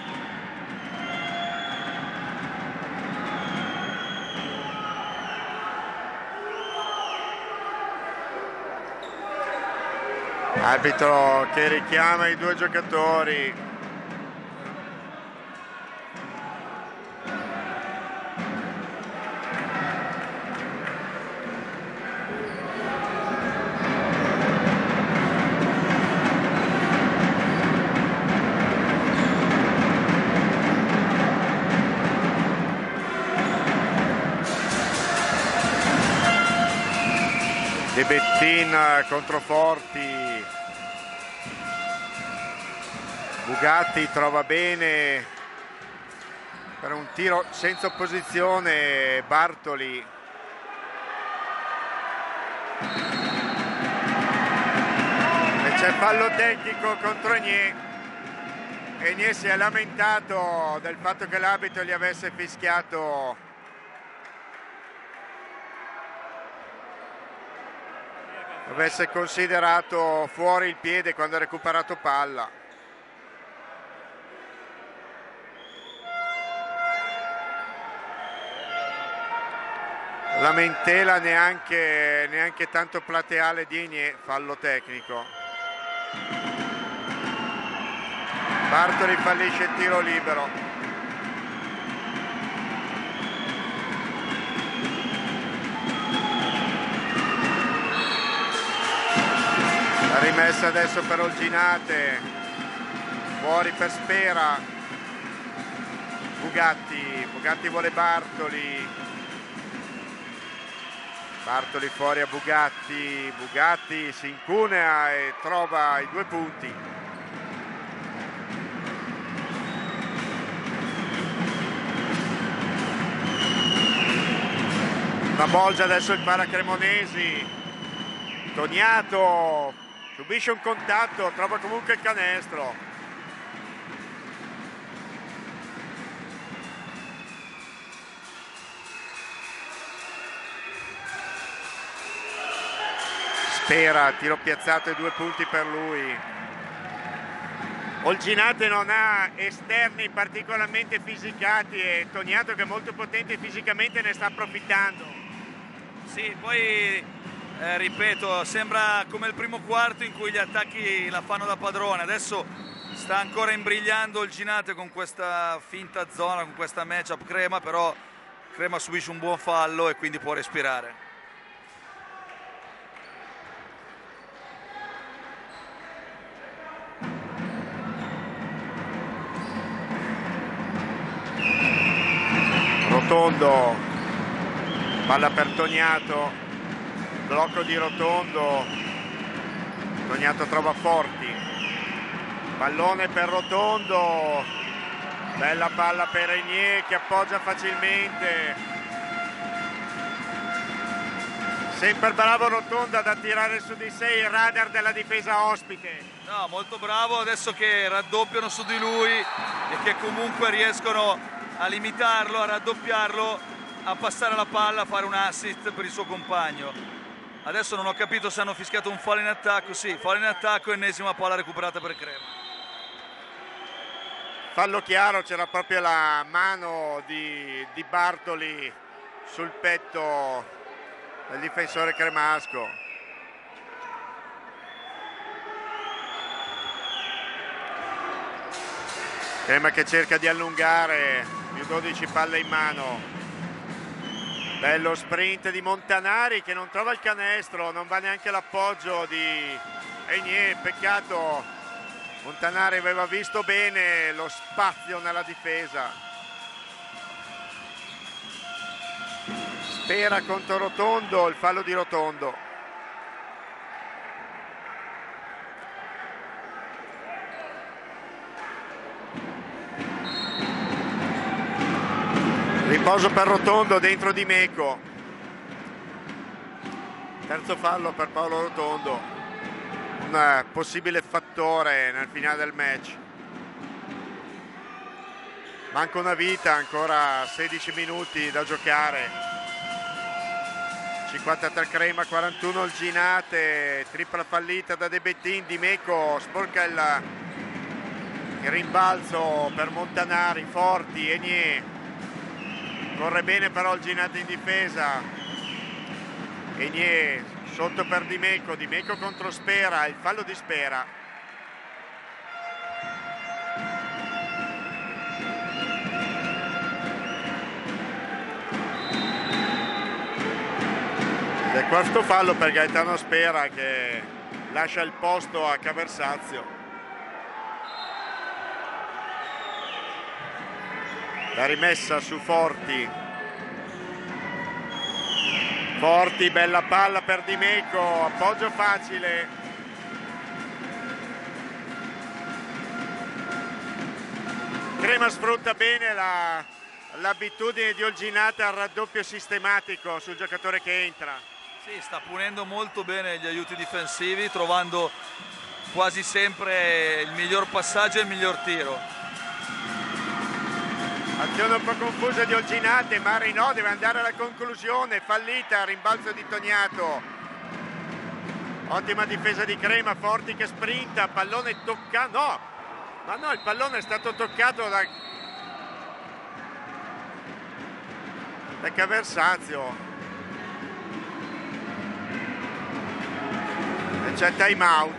Arbitro che richiama i due giocatori. De Bettina contro Forti. Bugatti trova bene per un tiro senza opposizione Bartoli. E c'è fallo tecnico contro Igné. Igné si è lamentato del fatto che l'arbitro gli avesse fischiato avesse considerato fuori il piede quando ha recuperato palla. Lamentela neanche, neanche tanto plateale di Igné, fallo tecnico. Bartoli fallisce il tiro libero. La rimessa adesso per Olginate, fuori per Spera. Bugatti, Bugatti vuole Bartoli. Bartoli fuori a Bugatti, Bugatti si incunea e trova i due punti. Una bolgia adesso il Paracremonesi, Toniato subisce un contatto, trova comunque il canestro. Spera, tiro piazzato e due punti per lui. Olginate non ha esterni particolarmente fisicati e Toniato, che è molto potente fisicamente, ne sta approfittando. Sì, poi eh, ripeto, sembra come il primo quarto in cui gli attacchi la fanno da padrone. Adesso sta ancora imbrigliando Olginate con questa finta zona, con questa matchup Crema, però Crema subisce un buon fallo e quindi può respirare. Rotondo, palla per Toniato, blocco di Rotondo, Toniato trova Forti, pallone per Rotondo, bella palla per Renier che appoggia facilmente, sempre bravo Rotondo ad attirare su di sé il radar della difesa ospite. No, molto bravo adesso che raddoppiano su di lui e che comunque riescono a limitarlo, a raddoppiarlo, a passare la palla, a fare un assist per il suo compagno. Adesso non ho capito se hanno fischiato un fallo in attacco. Sì, fallo in attacco, ennesima palla recuperata per Crema. Fallo chiaro, c'era proprio la mano di, di Bartoli sul petto del difensore cremasco. Crema che cerca di allungare, più dodici palle in mano. Bello sprint di Montanari che non trova il canestro, non va neanche l'appoggio di Renier, peccato. Montanari aveva visto bene lo spazio nella difesa. Spera contro Rotondo, il fallo di Rotondo. Riposo per Rotondo dentro di Meco. Terzo fallo per Paolo Rotondo, un possibile fattore nel finale del match. Manca una vita, ancora sedici minuti da giocare. cinquantatré Crema, quarantuno Olginate, tripla fallita da De Bettin. Di Meco sporca il, il rimbalzo per Montanari. Forti, Renier. Corre bene però Olginate in difesa. Renier sotto per Di Meco, Di Meco contro Spera, il fallo di Spera. Ed è quarto fallo per Gaetano Spera che lascia il posto a Caversazio. La rimessa su Forti. Forti, bella palla per Di Meco, appoggio facile. Crema sfrutta bene la, l'abitudine di Olginate al raddoppio sistematico sul giocatore che entra. Sì, sta punendo molto bene gli aiuti difensivi, trovando quasi sempre il miglior passaggio e il miglior tiro. Azione un po' confusa di Olginate, Marino deve andare alla conclusione, fallita, rimbalzo di Toniato. Ottima difesa di Crema, Forti che sprinta, pallone toccato, no, ma no, il pallone è stato toccato da, da Caversazio. E c'è time out.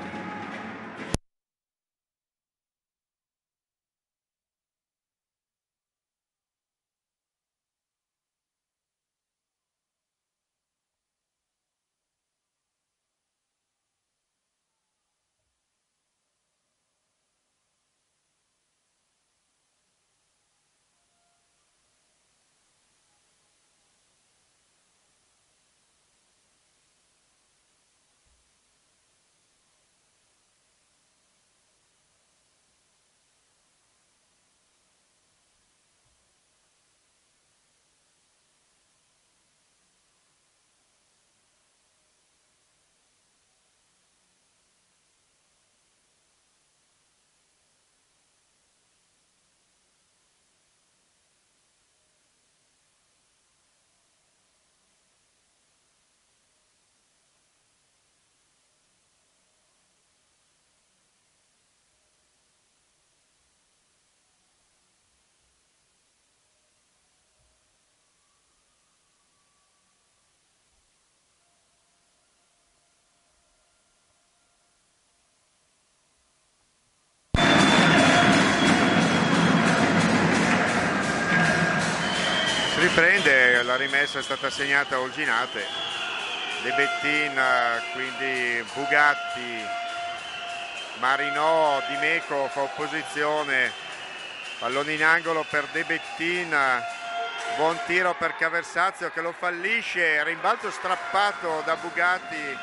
rimessa è stata segnata a Olginate. De Bettin, quindi Bugatti, Marinò, Di Meco fa opposizione, pallone in angolo per De Bettin, buon tiro per Caversazio che lo fallisce, rimbalzo strappato da Bugatti,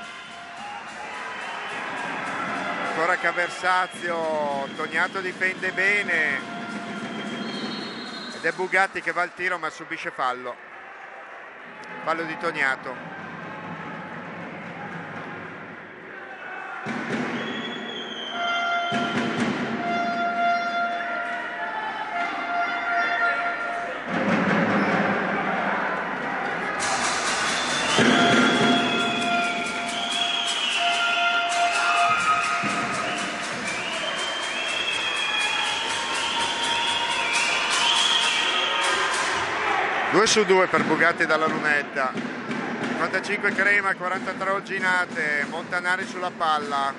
ancora Caversazio, Toniato difende bene ed è Bugatti che va al tiro ma subisce fallo, fallo di Toniato. due su due per Bugatti dalla lunetta. cinquantacinque Crema, quarantatré Olginate, Montanari sulla palla.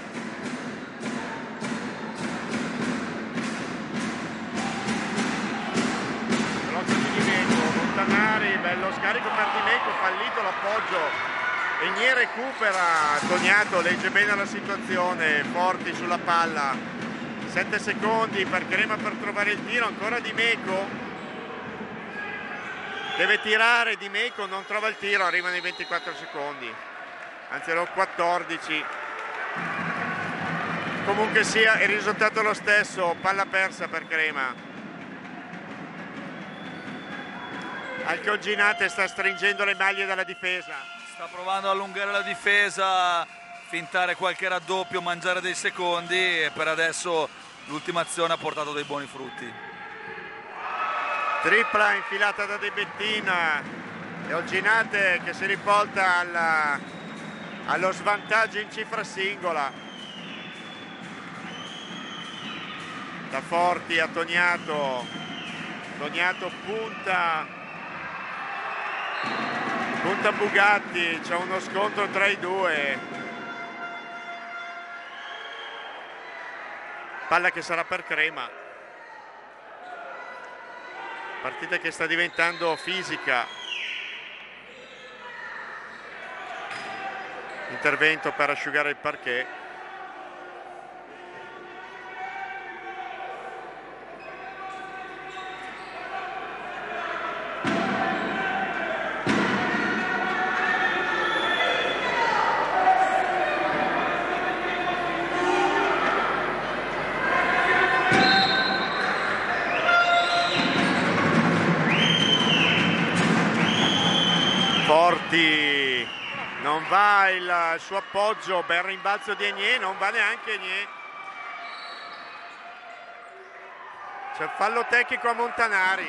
Blocco di Di Meco, Montanari, bello scarico per Di Meco, fallito l'appoggio. Egnier recupera, Toniato legge bene la situazione, Forti sulla palla. sette secondi per Crema per trovare il tiro, ancora Di Meco. Deve tirare Di Meco, non trova il tiro, arrivano i ventiquattro secondi, anzi erano quattordici. Comunque sia, il risultato è lo stesso, palla persa per Crema. Anche Olginate sta stringendo le maglie dalla difesa. Sta provando a allungare la difesa, fintare qualche raddoppio, mangiare dei secondi e per adesso l'ultima azione ha portato dei buoni frutti. Tripla infilata da De Bettin e Olginate che si riporta alla, allo svantaggio in cifra singola. Da Forti a Toniato, Toniato punta, punta Bugatti, c'è uno scontro tra i due. Palla che sarà per Crema. Partita che sta diventando fisica. Intervento per asciugare il parquet. Forti, non va il suo appoggio, bel rimbalzo di Egnier, non va neanche Egnier. C'è fallo tecnico a Montanari.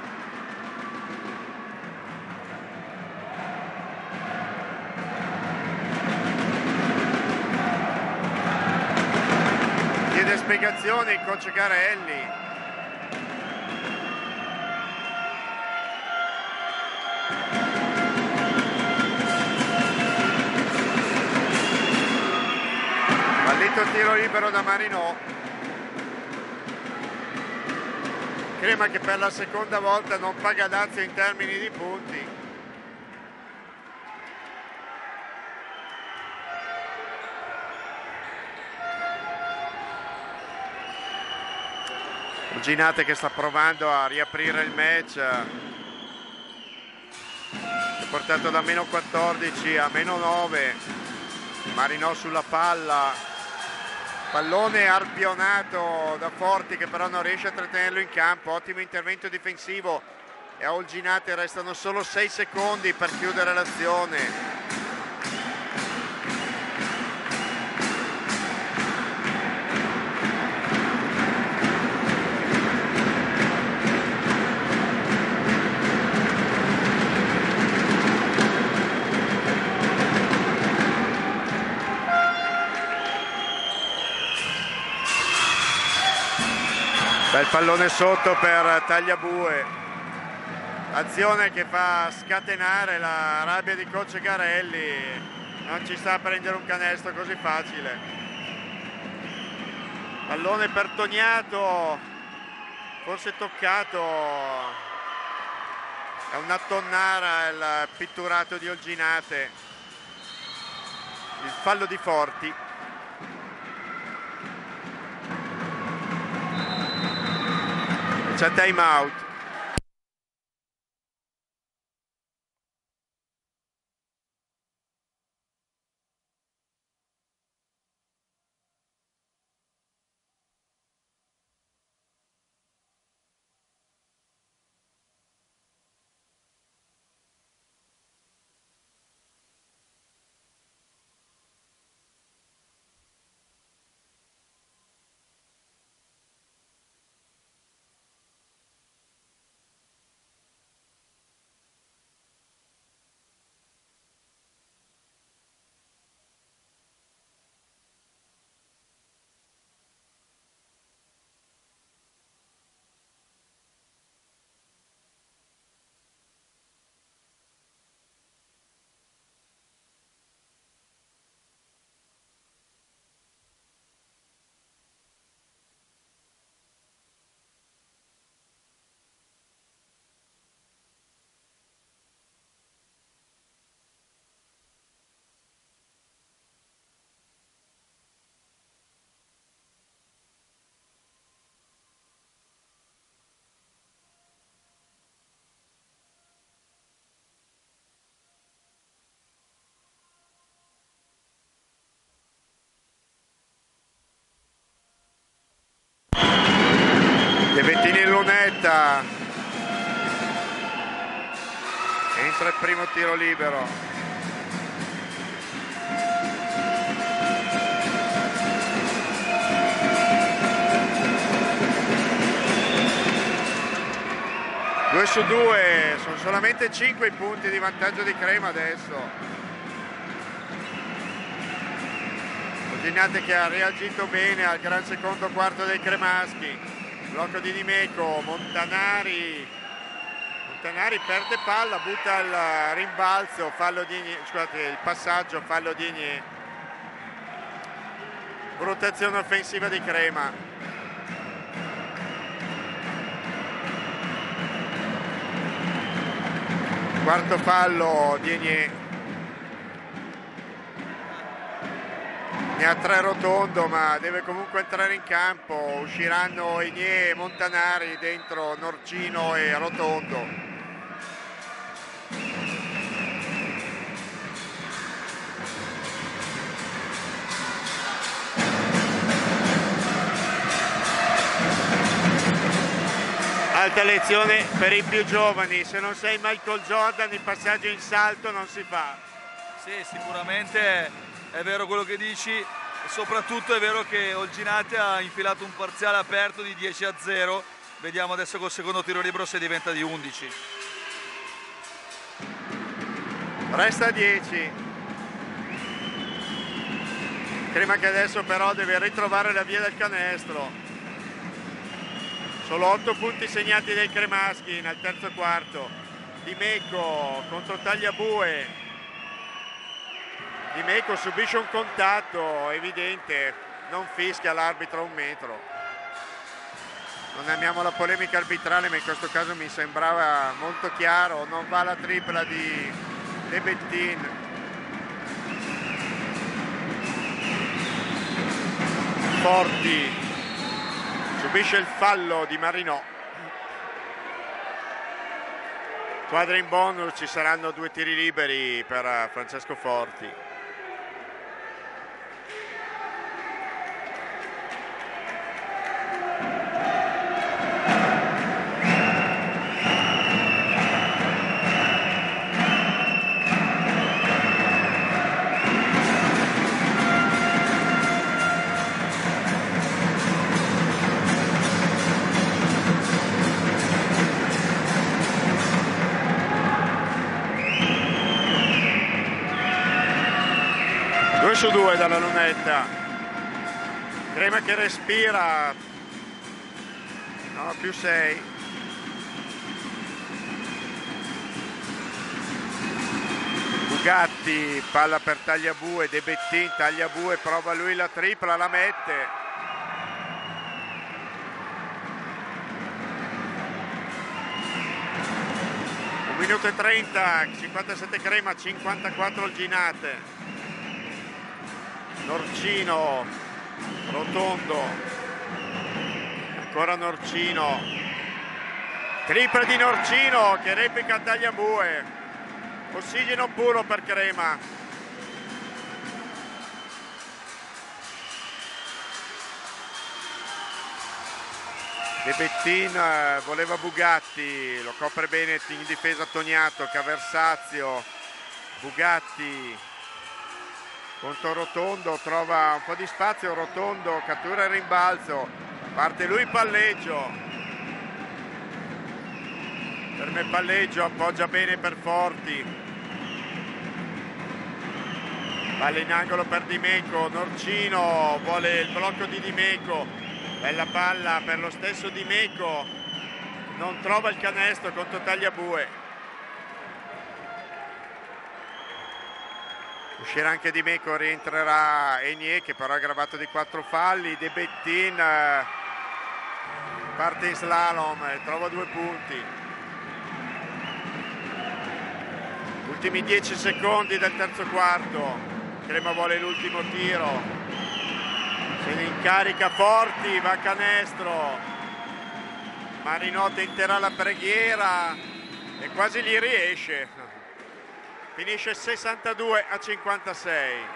Chiede spiegazioni il coach Garelli. Fallito il tiro libero da Marinò. Crema che per la seconda volta non paga dazio in termini di punti. Olginate che sta provando a riaprire il match, è portato da meno quattordici a meno nove. Marinò sulla palla, pallone arpionato da Forti che però non riesce a trattenerlo in campo. Ottimo intervento difensivo e a Olginate restano solo sei secondi per chiudere l'azione. Bel pallone sotto per Tagliabue, azione che fa scatenare la rabbia di coach Garelli, non ci sta a prendere un canestro così facile. Pallone per Toniato, forse toccato, È una tonnara il pitturato di Olginate, il fallo di Forti. C'è time out. De Bettini in lunetta, entra il primo tiro libero. Due su due, sono solamente cinque i punti di vantaggio di Crema adesso. Olginate che ha reagito bene al gran secondo quarto dei cremaschi. Blocco di Di Meco, Montanari, Montanari perde palla, butta il rimbalzo, fallo di scusate, il passaggio, fallo di Igné. Rotazione offensiva di Crema. Quarto fallo di Igné. Ne ha tre Rotondo, ma deve comunque entrare in campo. Usciranno Igné e Montanari, dentro Norcino e Rotondo. Alta lezione per i più giovani: se non sei Michael Jordan il passaggio in salto non si fa. Sì, sicuramente è vero quello che dici, e soprattutto è vero che Olginate ha infilato un parziale aperto di dieci a zero. Vediamo adesso col secondo tiro libero se diventa di undici. Resta dieci. Crema che adesso però deve ritrovare la via del canestro. Solo otto punti segnati dai cremaschi nel terzo quarto. Di Meco contro Tagliabue. Di Meco subisce un contatto evidente, non fischia l'arbitro a un metro. Non amiamo la polemica arbitrale, ma in questo caso mi sembrava molto chiaro. Non va la tripla di De Bettin. Forti subisce il fallo di Marinò. Quadra in bonus, ci saranno due tiri liberi per Francesco Forti. due su due dalla lunetta. Crema che respira, no, più sei. Bugatti, palla per Tagliabue, De Bettin, Tagliabue prova lui la tripla, la mette. Un minuto e trenta, cinquantasette Crema, cinquantaquattro il Ginate. Norcino, Rotondo, ancora Norcino, tripla di Norcino che replica Tagliabue, ossigeno puro per Crema. De Bettin voleva Bugatti, lo copre bene in difesa Toniato, Caversazio, Bugatti contro Rotondo, trova un po' di spazio, Rotondo cattura il rimbalzo, parte lui palleggio, per me palleggio, appoggia bene per Forti, palla in angolo per Di Meco, Norcino vuole il blocco di Di Meco, bella palla per lo stesso Di Meco, non trova il canestro contro Tagliabue. Uscirà anche Di Meco, rientrerà Enier che però è aggravato di quattro falli. De Bettin parte in slalom e trova due punti. Ultimi dieci secondi del terzo quarto. Crema vuole l'ultimo tiro. Se ne incarica Forti, va a canestro. Marinò tenterà la preghiera e quasi gli riesce. Finisce sessantadue a cinquantasei.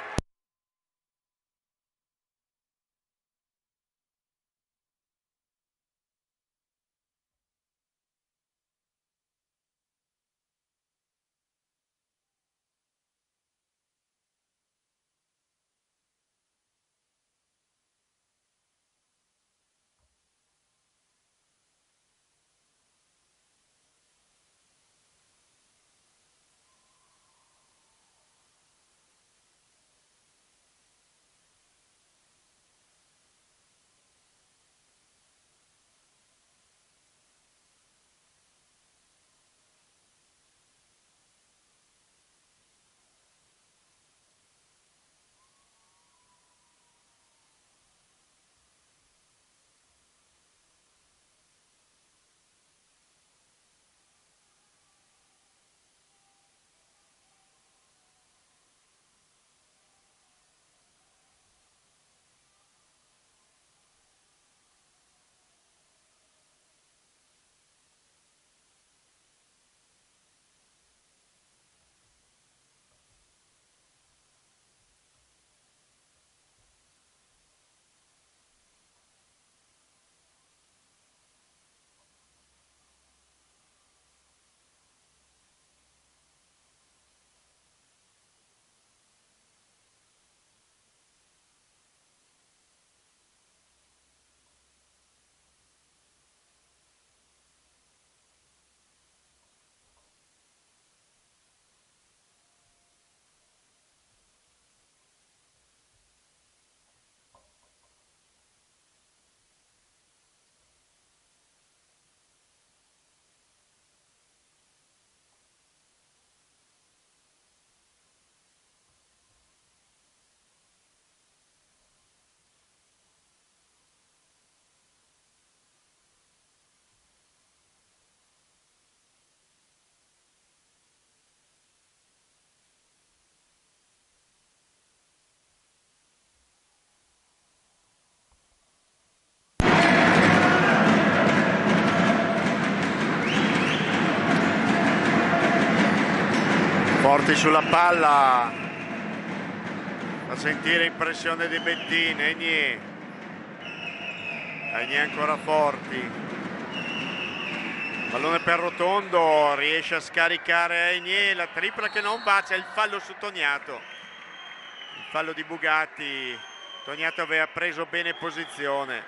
Forti sulla palla, fa sentire impressione di Bettin, Enier, Enier ancora Forti, pallone per Rotondo, riesce a scaricare Enier, la tripla che non va, c'è il fallo su Toniato, il fallo di Bugatti, Toniato aveva preso bene posizione.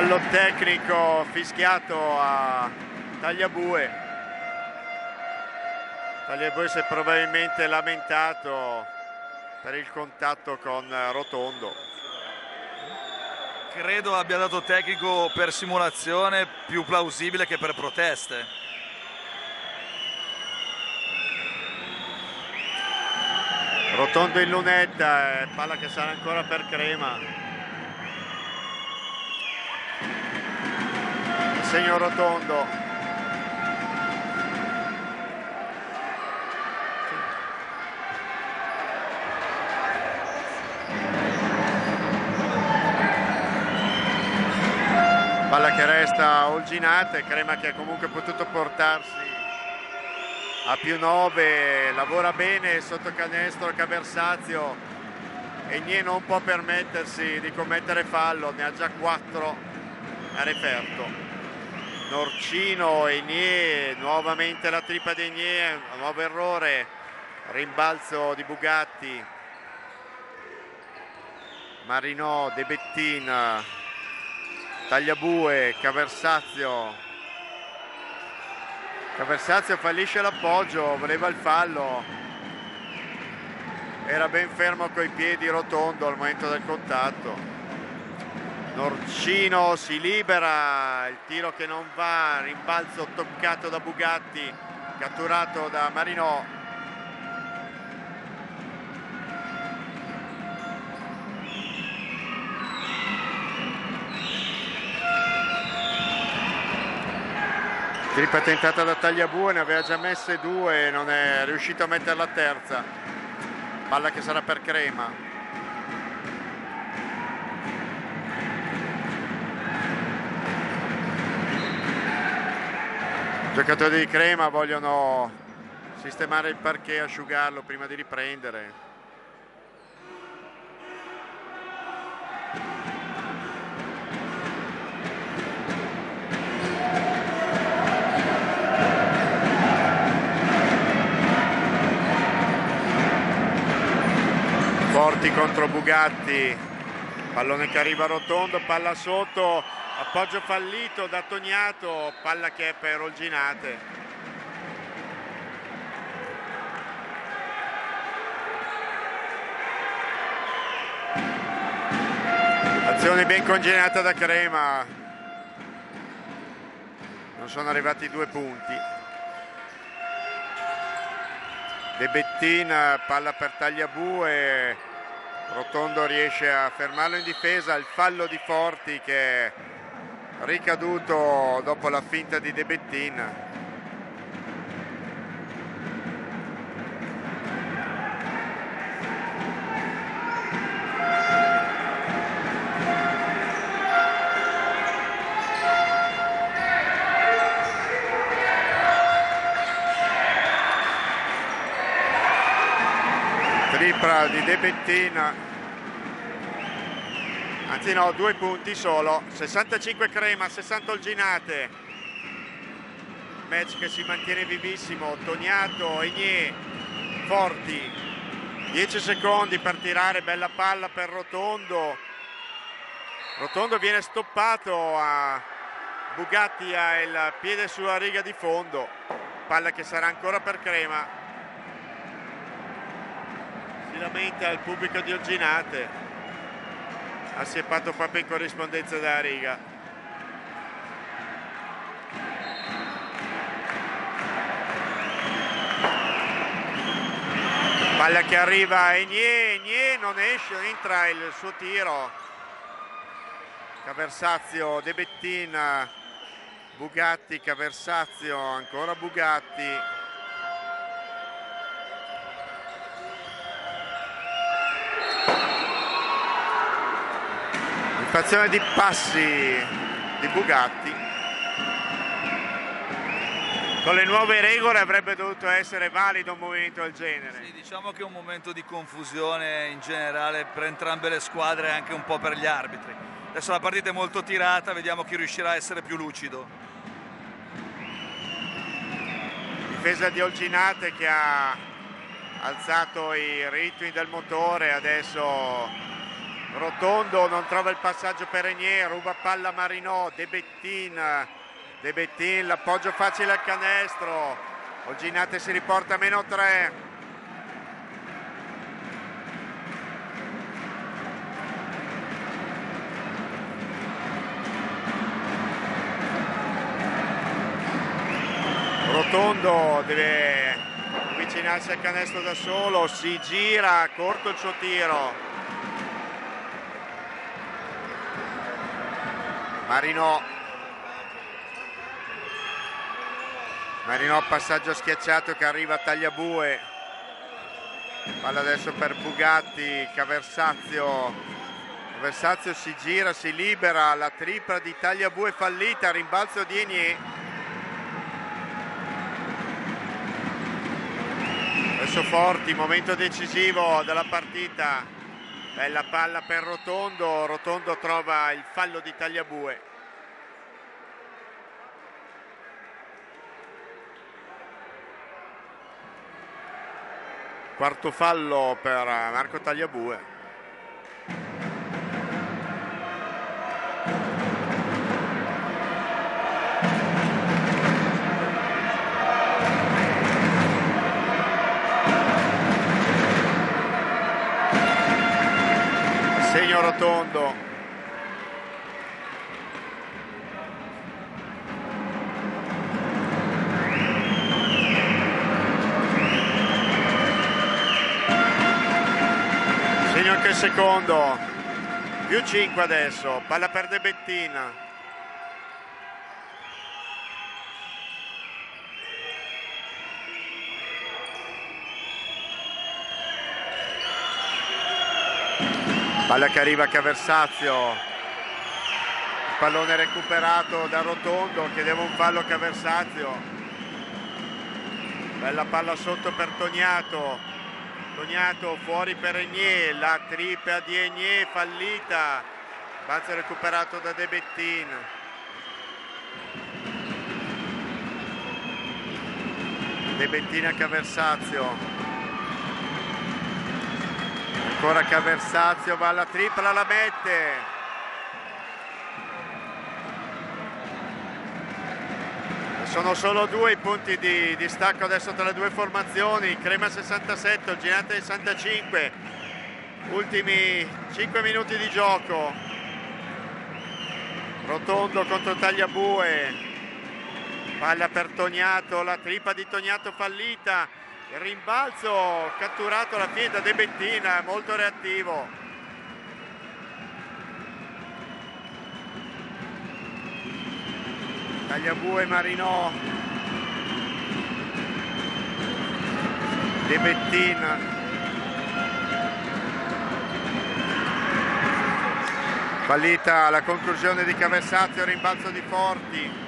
Fallo tecnico fischiato a Tagliabue. Tagliabue si è probabilmente lamentato per il contatto con Rotondo. Credo abbia dato tecnico per simulazione, più plausibile che per proteste. Rotondo in lunetta, eh, palla che sarà ancora per Crema. Segno Rotondo. Palla che resta a Olginate, Crema che ha comunque potuto portarsi a più nove, lavora bene sotto canestro Caversazio e Gne non può permettersi di commettere fallo, ne ha già quattro a referto. Norcino e Gne, nuovamente la tripla di Gne, nuovo errore, rimbalzo di Bugatti, Marinò, De Bettin, Tagliabue, Caversazio. Caversazio fallisce l'appoggio, voleva il fallo, era ben fermo coi piedi Rotondo al momento del contatto. Norcino si libera, il tiro che non va, rimbalzo toccato da Bugatti, catturato da Marinò. Tripla tentata da Tagliabue, ne aveva già messe due, non è riuscito a mettere la terza. Palla che sarà per Crema. I giocatori di Crema vogliono sistemare il parquet, asciugarlo prima di riprendere. Forti contro Bugatti, pallone che arriva a Rotondo, palla sotto, appoggio fallito da Tognato, palla che è per Olginate. Azione ben congegnata da Crema, non sono arrivati i due punti. De Bettin, palla per Tagliabue, Rotondo riesce a fermarlo in difesa, il fallo di Forti che è ricaduto dopo la finta di De Bettin. Tripla di De Bettin, anzi no, due punti solo, sessantacinque Crema, sessanta Olginate. Match che si mantiene vivissimo, Tognato, Gne, Forti, dieci secondi per tirare, bella palla per Rotondo. Rotondo viene stoppato, a Bugatti ha il piede sulla riga di fondo, palla che sarà ancora per Crema. Si lamenta il pubblico di Olginate, ha seppato proprio in corrispondenza della riga. Palla che arriva e Gne, Gne non esce, entra il suo tiro. Caversazio, De Bettin, Bugatti, Caversazio, ancora Bugatti. Infrazione di passi di Bugatti. Con le nuove regole avrebbe dovuto essere valido un movimento del genere. Sì, diciamo che è un momento di confusione in generale per entrambe le squadre e anche un po' per gli arbitri. Adesso la partita è molto tirata, vediamo chi riuscirà a essere più lucido. Difesa di Olginate che ha alzato i ritmi del motore, adesso Rotondo non trova il passaggio per Renier, ruba palla Marinò, De Bettin, De Bettin, l'appoggio facile al canestro, Olginate si riporta a meno tre. Rotondo deve avvicinarsi al canestro da solo, si gira, corto il suo tiro. Marinò. Marinò, passaggio schiacciato che arriva a Tagliabue. Palla adesso per Bugatti, Caversazio. Caversazio si gira, si libera, la tripla di Tagliabue fallita, rimbalzo di Enier. Adesso Forti, momento decisivo della partita, bella palla per Rotondo, Rotondo trova il fallo di Tagliabue. Quarto fallo per Marco Tagliabue. Segno Rotondo. Segno anche il secondo. Più cinque adesso. Palla per De Bettin. Palla che arriva a Caversazio, il pallone recuperato da Rotondo, chiedeva un fallo a Caversazio, bella palla sotto per Tognato, Tognato fuori per Enier, la tripla di Enier fallita, balzo recuperato da De Bettin. De Bettin a Caversazio. Ancora Caversazio, va alla tripla, la mette. Sono solo due i punti di, di stacco adesso tra le due formazioni. Crema sessantasette, Olginate sessantacinque. Ultimi cinque minuti di gioco. Rotondo contro Tagliabue. Palla per Tognato, la tripla di Tognato fallita. Il rimbalzo catturato alla fine da De Bettin, molto reattivo. Tagliabue, Marinò, De Bettin. Fallita la conclusione di Caversazio, rimbalzo di Forti.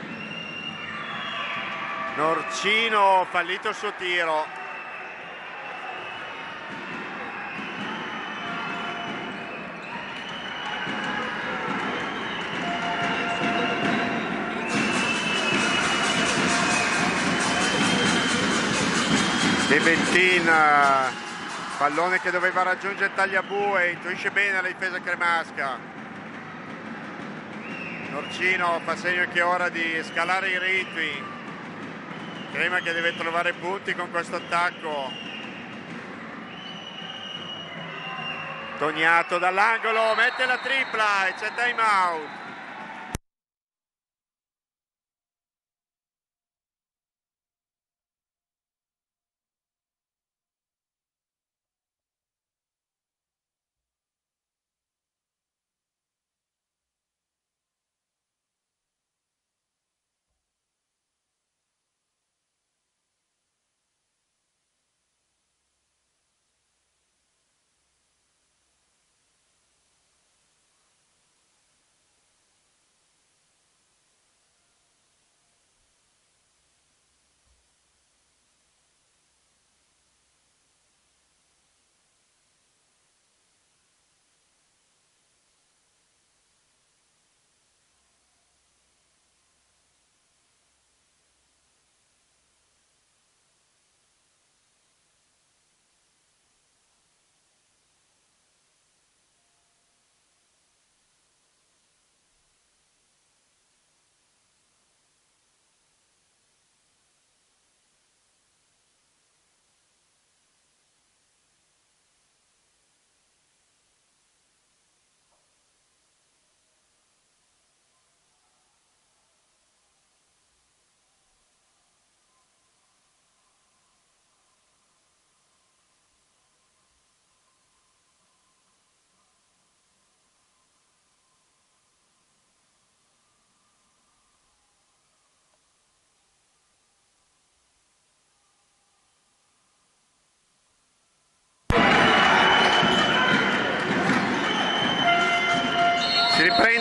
Norcino, fallito il suo tiro. De Bettin, pallone che doveva raggiungere Tagliabue, intuisce bene la difesa cremasca. Norcino fa segno che è ora di scalare i ritmi. Crema che deve trovare punti con questo attacco. Tognato dall'angolo, mette la tripla e c'è time out.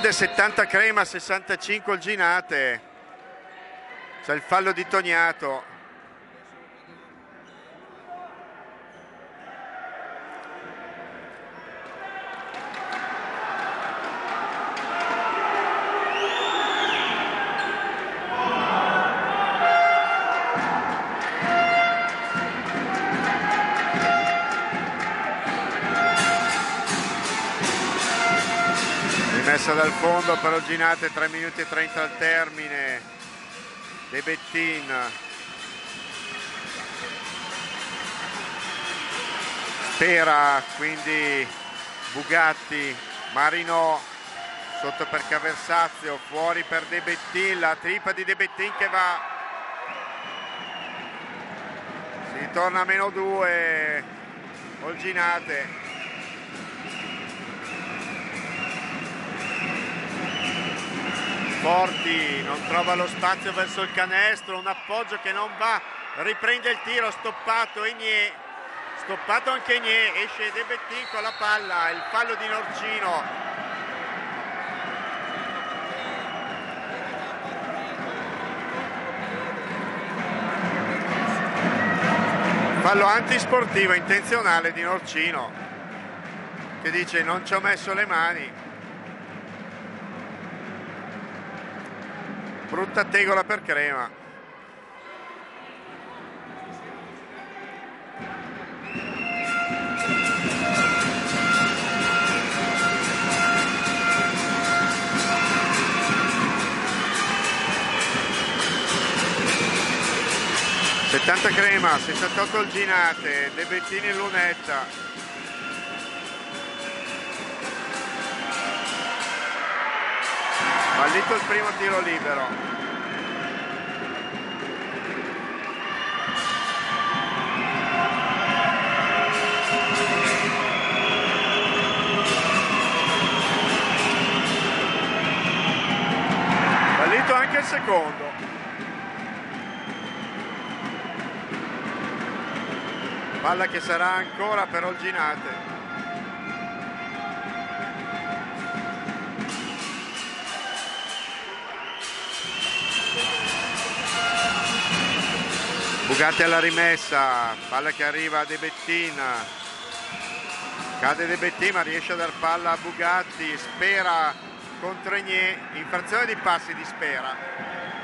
Rende settanta Crema, sessantacinque Olginate. C'è il fallo di Tognato. Rimessa dal fondo per Olginate, tre minuti e trenta al termine. De Bettin. Spera, quindi Bugatti, Marino sotto per Caversazio, fuori per De Bettin, la tripla di De Bettin che va, si ritorna a meno due Olginate. Forti non trova lo spazio verso il canestro, un appoggio che non va, riprende il tiro, stoppato Enier, stoppato anche Enier, esce De Bettin con la palla, il fallo di Norcino. Fallo antisportivo intenzionale di Norcino, che dice non ci ho messo le mani. Brutta tegola per Crema. settanta Crema, sessantotto Olginate, De Bettin in lunetta. Fallito il primo tiro libero. Fallito anche il secondo. Palla che sarà ancora per Olginate. Bugatti alla rimessa, palla che arriva a De Bettin, cade De Bettin ma riesce a dar palla a Bugatti, Spera contro Enier, infrazione di passi di Spera.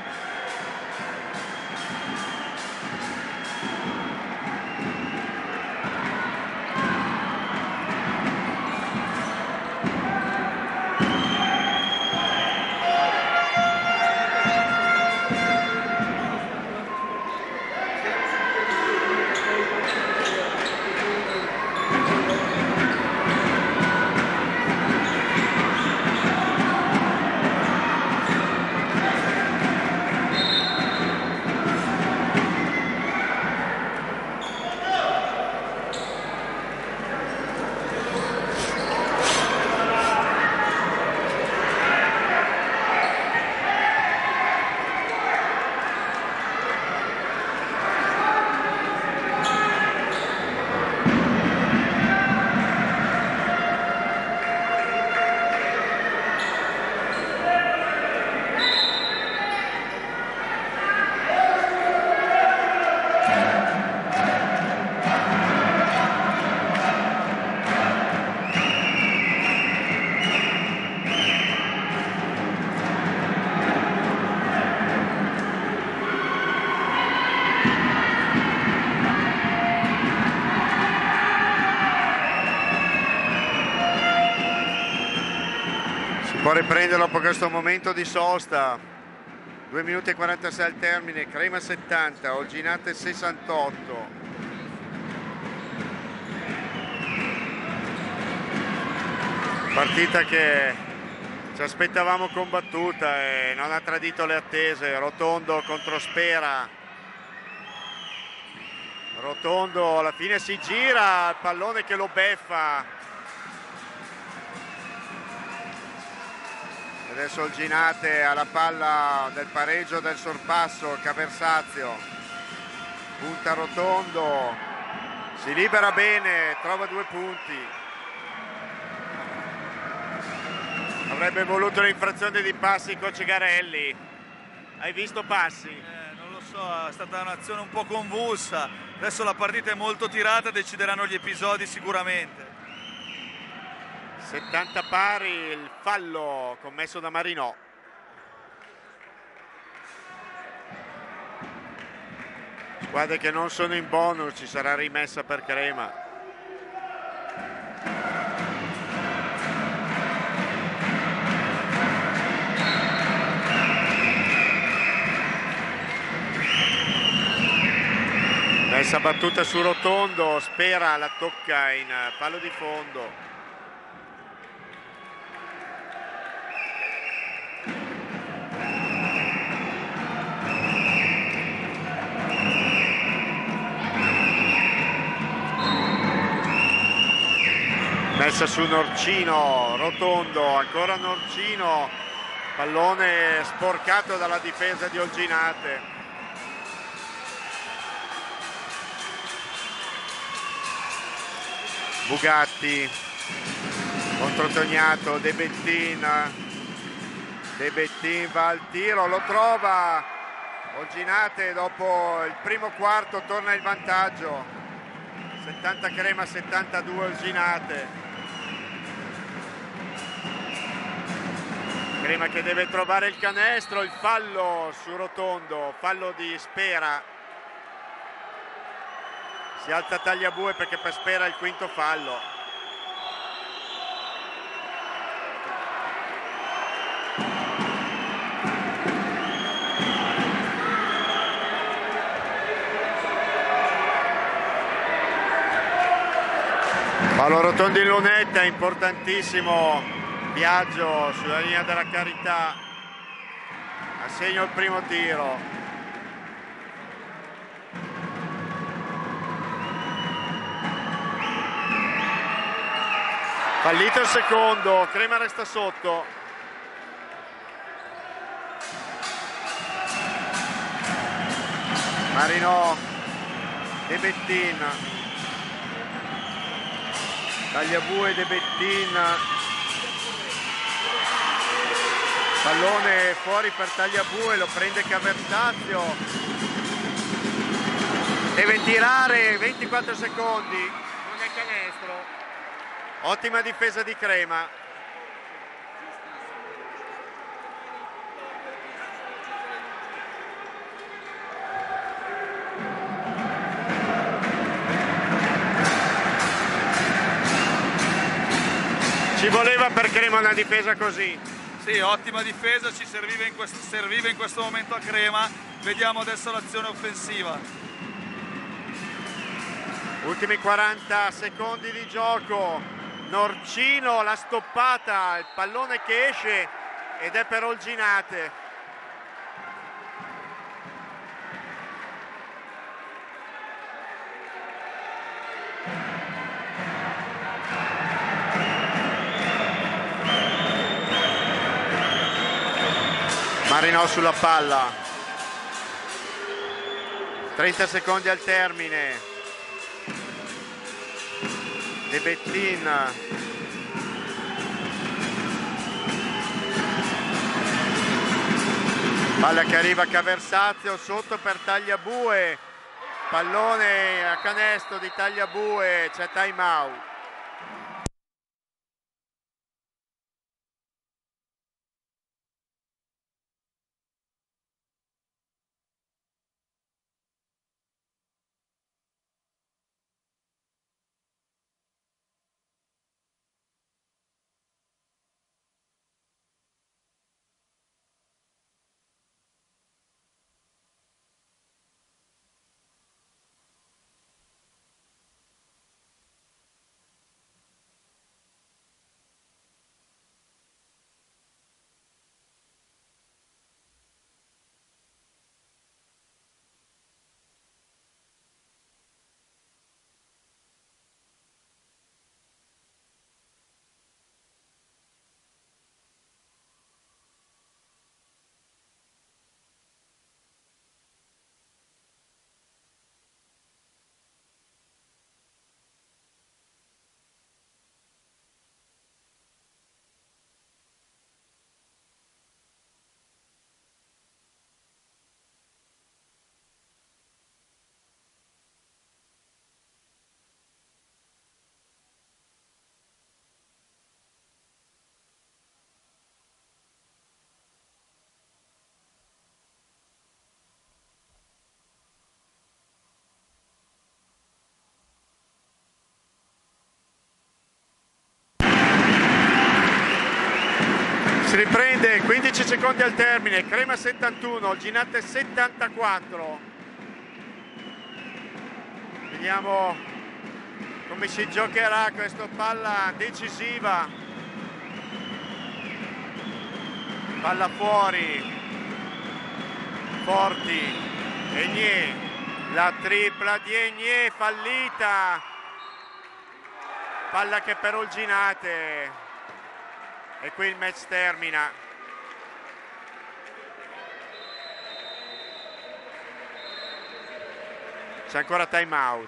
Può riprendere dopo questo momento di sosta. due minuti e quarantasei al termine, Crema settanta, Olginate sessantotto. Partita che ci aspettavamo combattuta e non ha tradito le attese. Rotondo contro Spera. Rotondo alla fine si gira, il pallone che lo beffa. Adesso Olginate alla palla del pareggio del sorpasso, Caversazio punta Rotondo, si libera bene, trova due punti. Avrebbe voluto l'infrazione di passi con Cigarelli. Hai visto passi? Eh, non lo so, è stata un'azione un po' convulsa. Adesso la partita è molto tirata, decideranno gli episodi sicuramente. settanta pari, il fallo commesso da Marinò. Squadre che non sono in bonus, ci sarà rimessa per Crema. Messa battuta su Rotondo, Spera la tocca in palo di fondo. Messa su Norcino, Rotondo, ancora Norcino, pallone sporcato dalla difesa di Olginate. Bugatti contro Tognato, De Bettin, De Bettin va al tiro, lo trova, Olginate dopo il primo quarto torna il vantaggio, settanta Crema, settantadue Olginate. Crema che deve trovare il canestro, il fallo su Rotondo, fallo di Spera. Si alza Tagliabue perché per Spera il quinto fallo. Fallo Rotondo in lunetta, importantissimo Biagio sulla linea della Carità. Assegno il primo tiro. Fallito il secondo, Crema resta sotto. Marinò, De Bettin, Tagliabue, De Bettin, pallone fuori per Tagliabue, lo prende Caversazio, deve tirare, ventiquattro secondi, non è canestro. Ottima difesa di Crema. Ci voleva per Crema una difesa così. Sì, ottima difesa, ci serviva in, questo, serviva in questo momento a Crema. Vediamo adesso l'azione offensiva. Ultimi quaranta secondi di gioco. Norcino, la stoppata, il pallone che esce ed è per Olginate. Marinò sulla palla. trenta secondi al termine. De Bettin, palla che arriva a Caversazio, sotto per Tagliabue, pallone a canestro di Tagliabue, c'è time out. Si riprende, quindici secondi al termine, Crema settantuno, Olginate settantaquattro. Vediamo come si giocherà questa palla decisiva. Palla fuori, Forti, Egné, la tripla di Egné fallita. Palla che per Olginate. E qui il match termina. C'è ancora time out.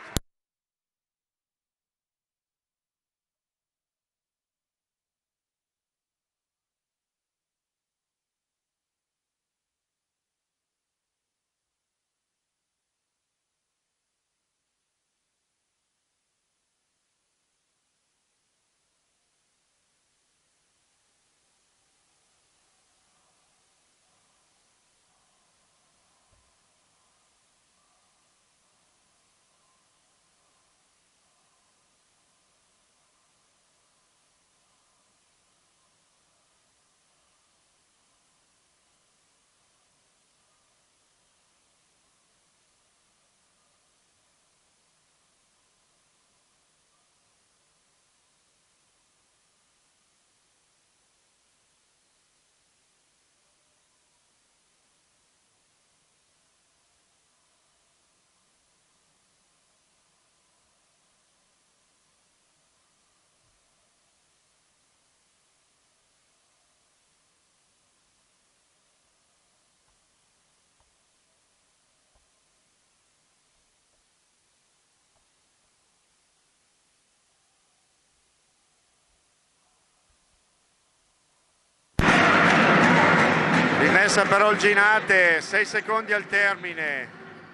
Rimessa per Olginate, sei secondi al termine.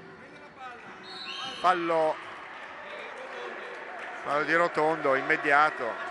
Fallo, fallo di Rotondo, immediato.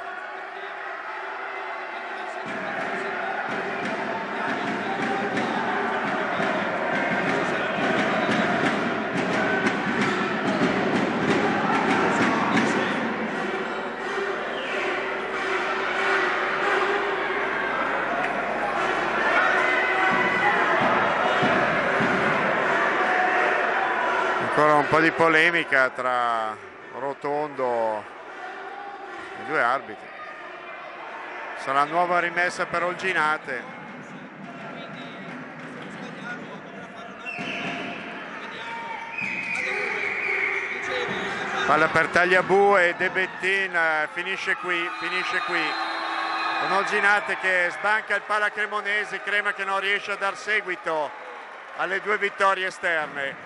Ancora un po' di polemica tra Rotondo e i due arbitri. Sarà nuova rimessa per Olginate. Palla per Tagliabue e De Bettin, finisce qui, finisce qui. Con Olginate che sbanca il palla cremonese, Crema che non riesce a dar seguito alle due vittorie esterne.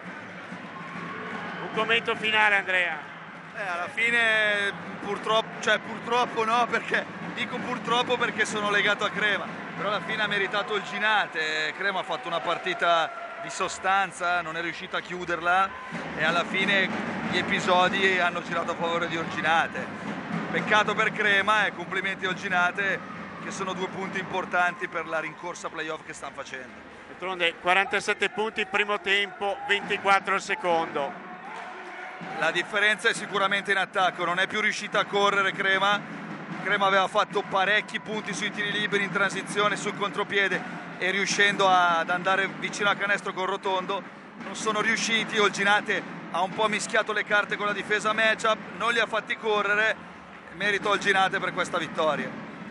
Commento finale, Andrea. Eh, alla fine purtroppo, cioè purtroppo no, perché dico purtroppo perché sono legato a Crema, però alla fine ha meritato Olginate. Crema ha fatto una partita di sostanza, non è riuscito a chiuderla e alla fine gli episodi hanno girato a favore di Olginate. Peccato per Crema e complimenti a Olginate, che sono due punti importanti per la rincorsa playoff che stanno facendo. D'altronde quarantasette punti il primo tempo, ventiquattro il secondo. La differenza è sicuramente in attacco, non è più riuscita a correre Crema. Crema aveva fatto parecchi punti sui tiri liberi in transizione, sul contropiede e riuscendo ad andare vicino al canestro con Rotondo. Non sono riusciti, Olginate ha un po' mischiato le carte con la difesa matchup, non li ha fatti correre, merito Olginate per questa vittoria.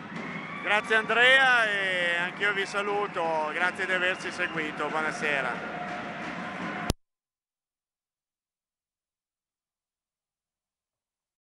Grazie Andrea e anch'io vi saluto, grazie di averci seguito, buonasera.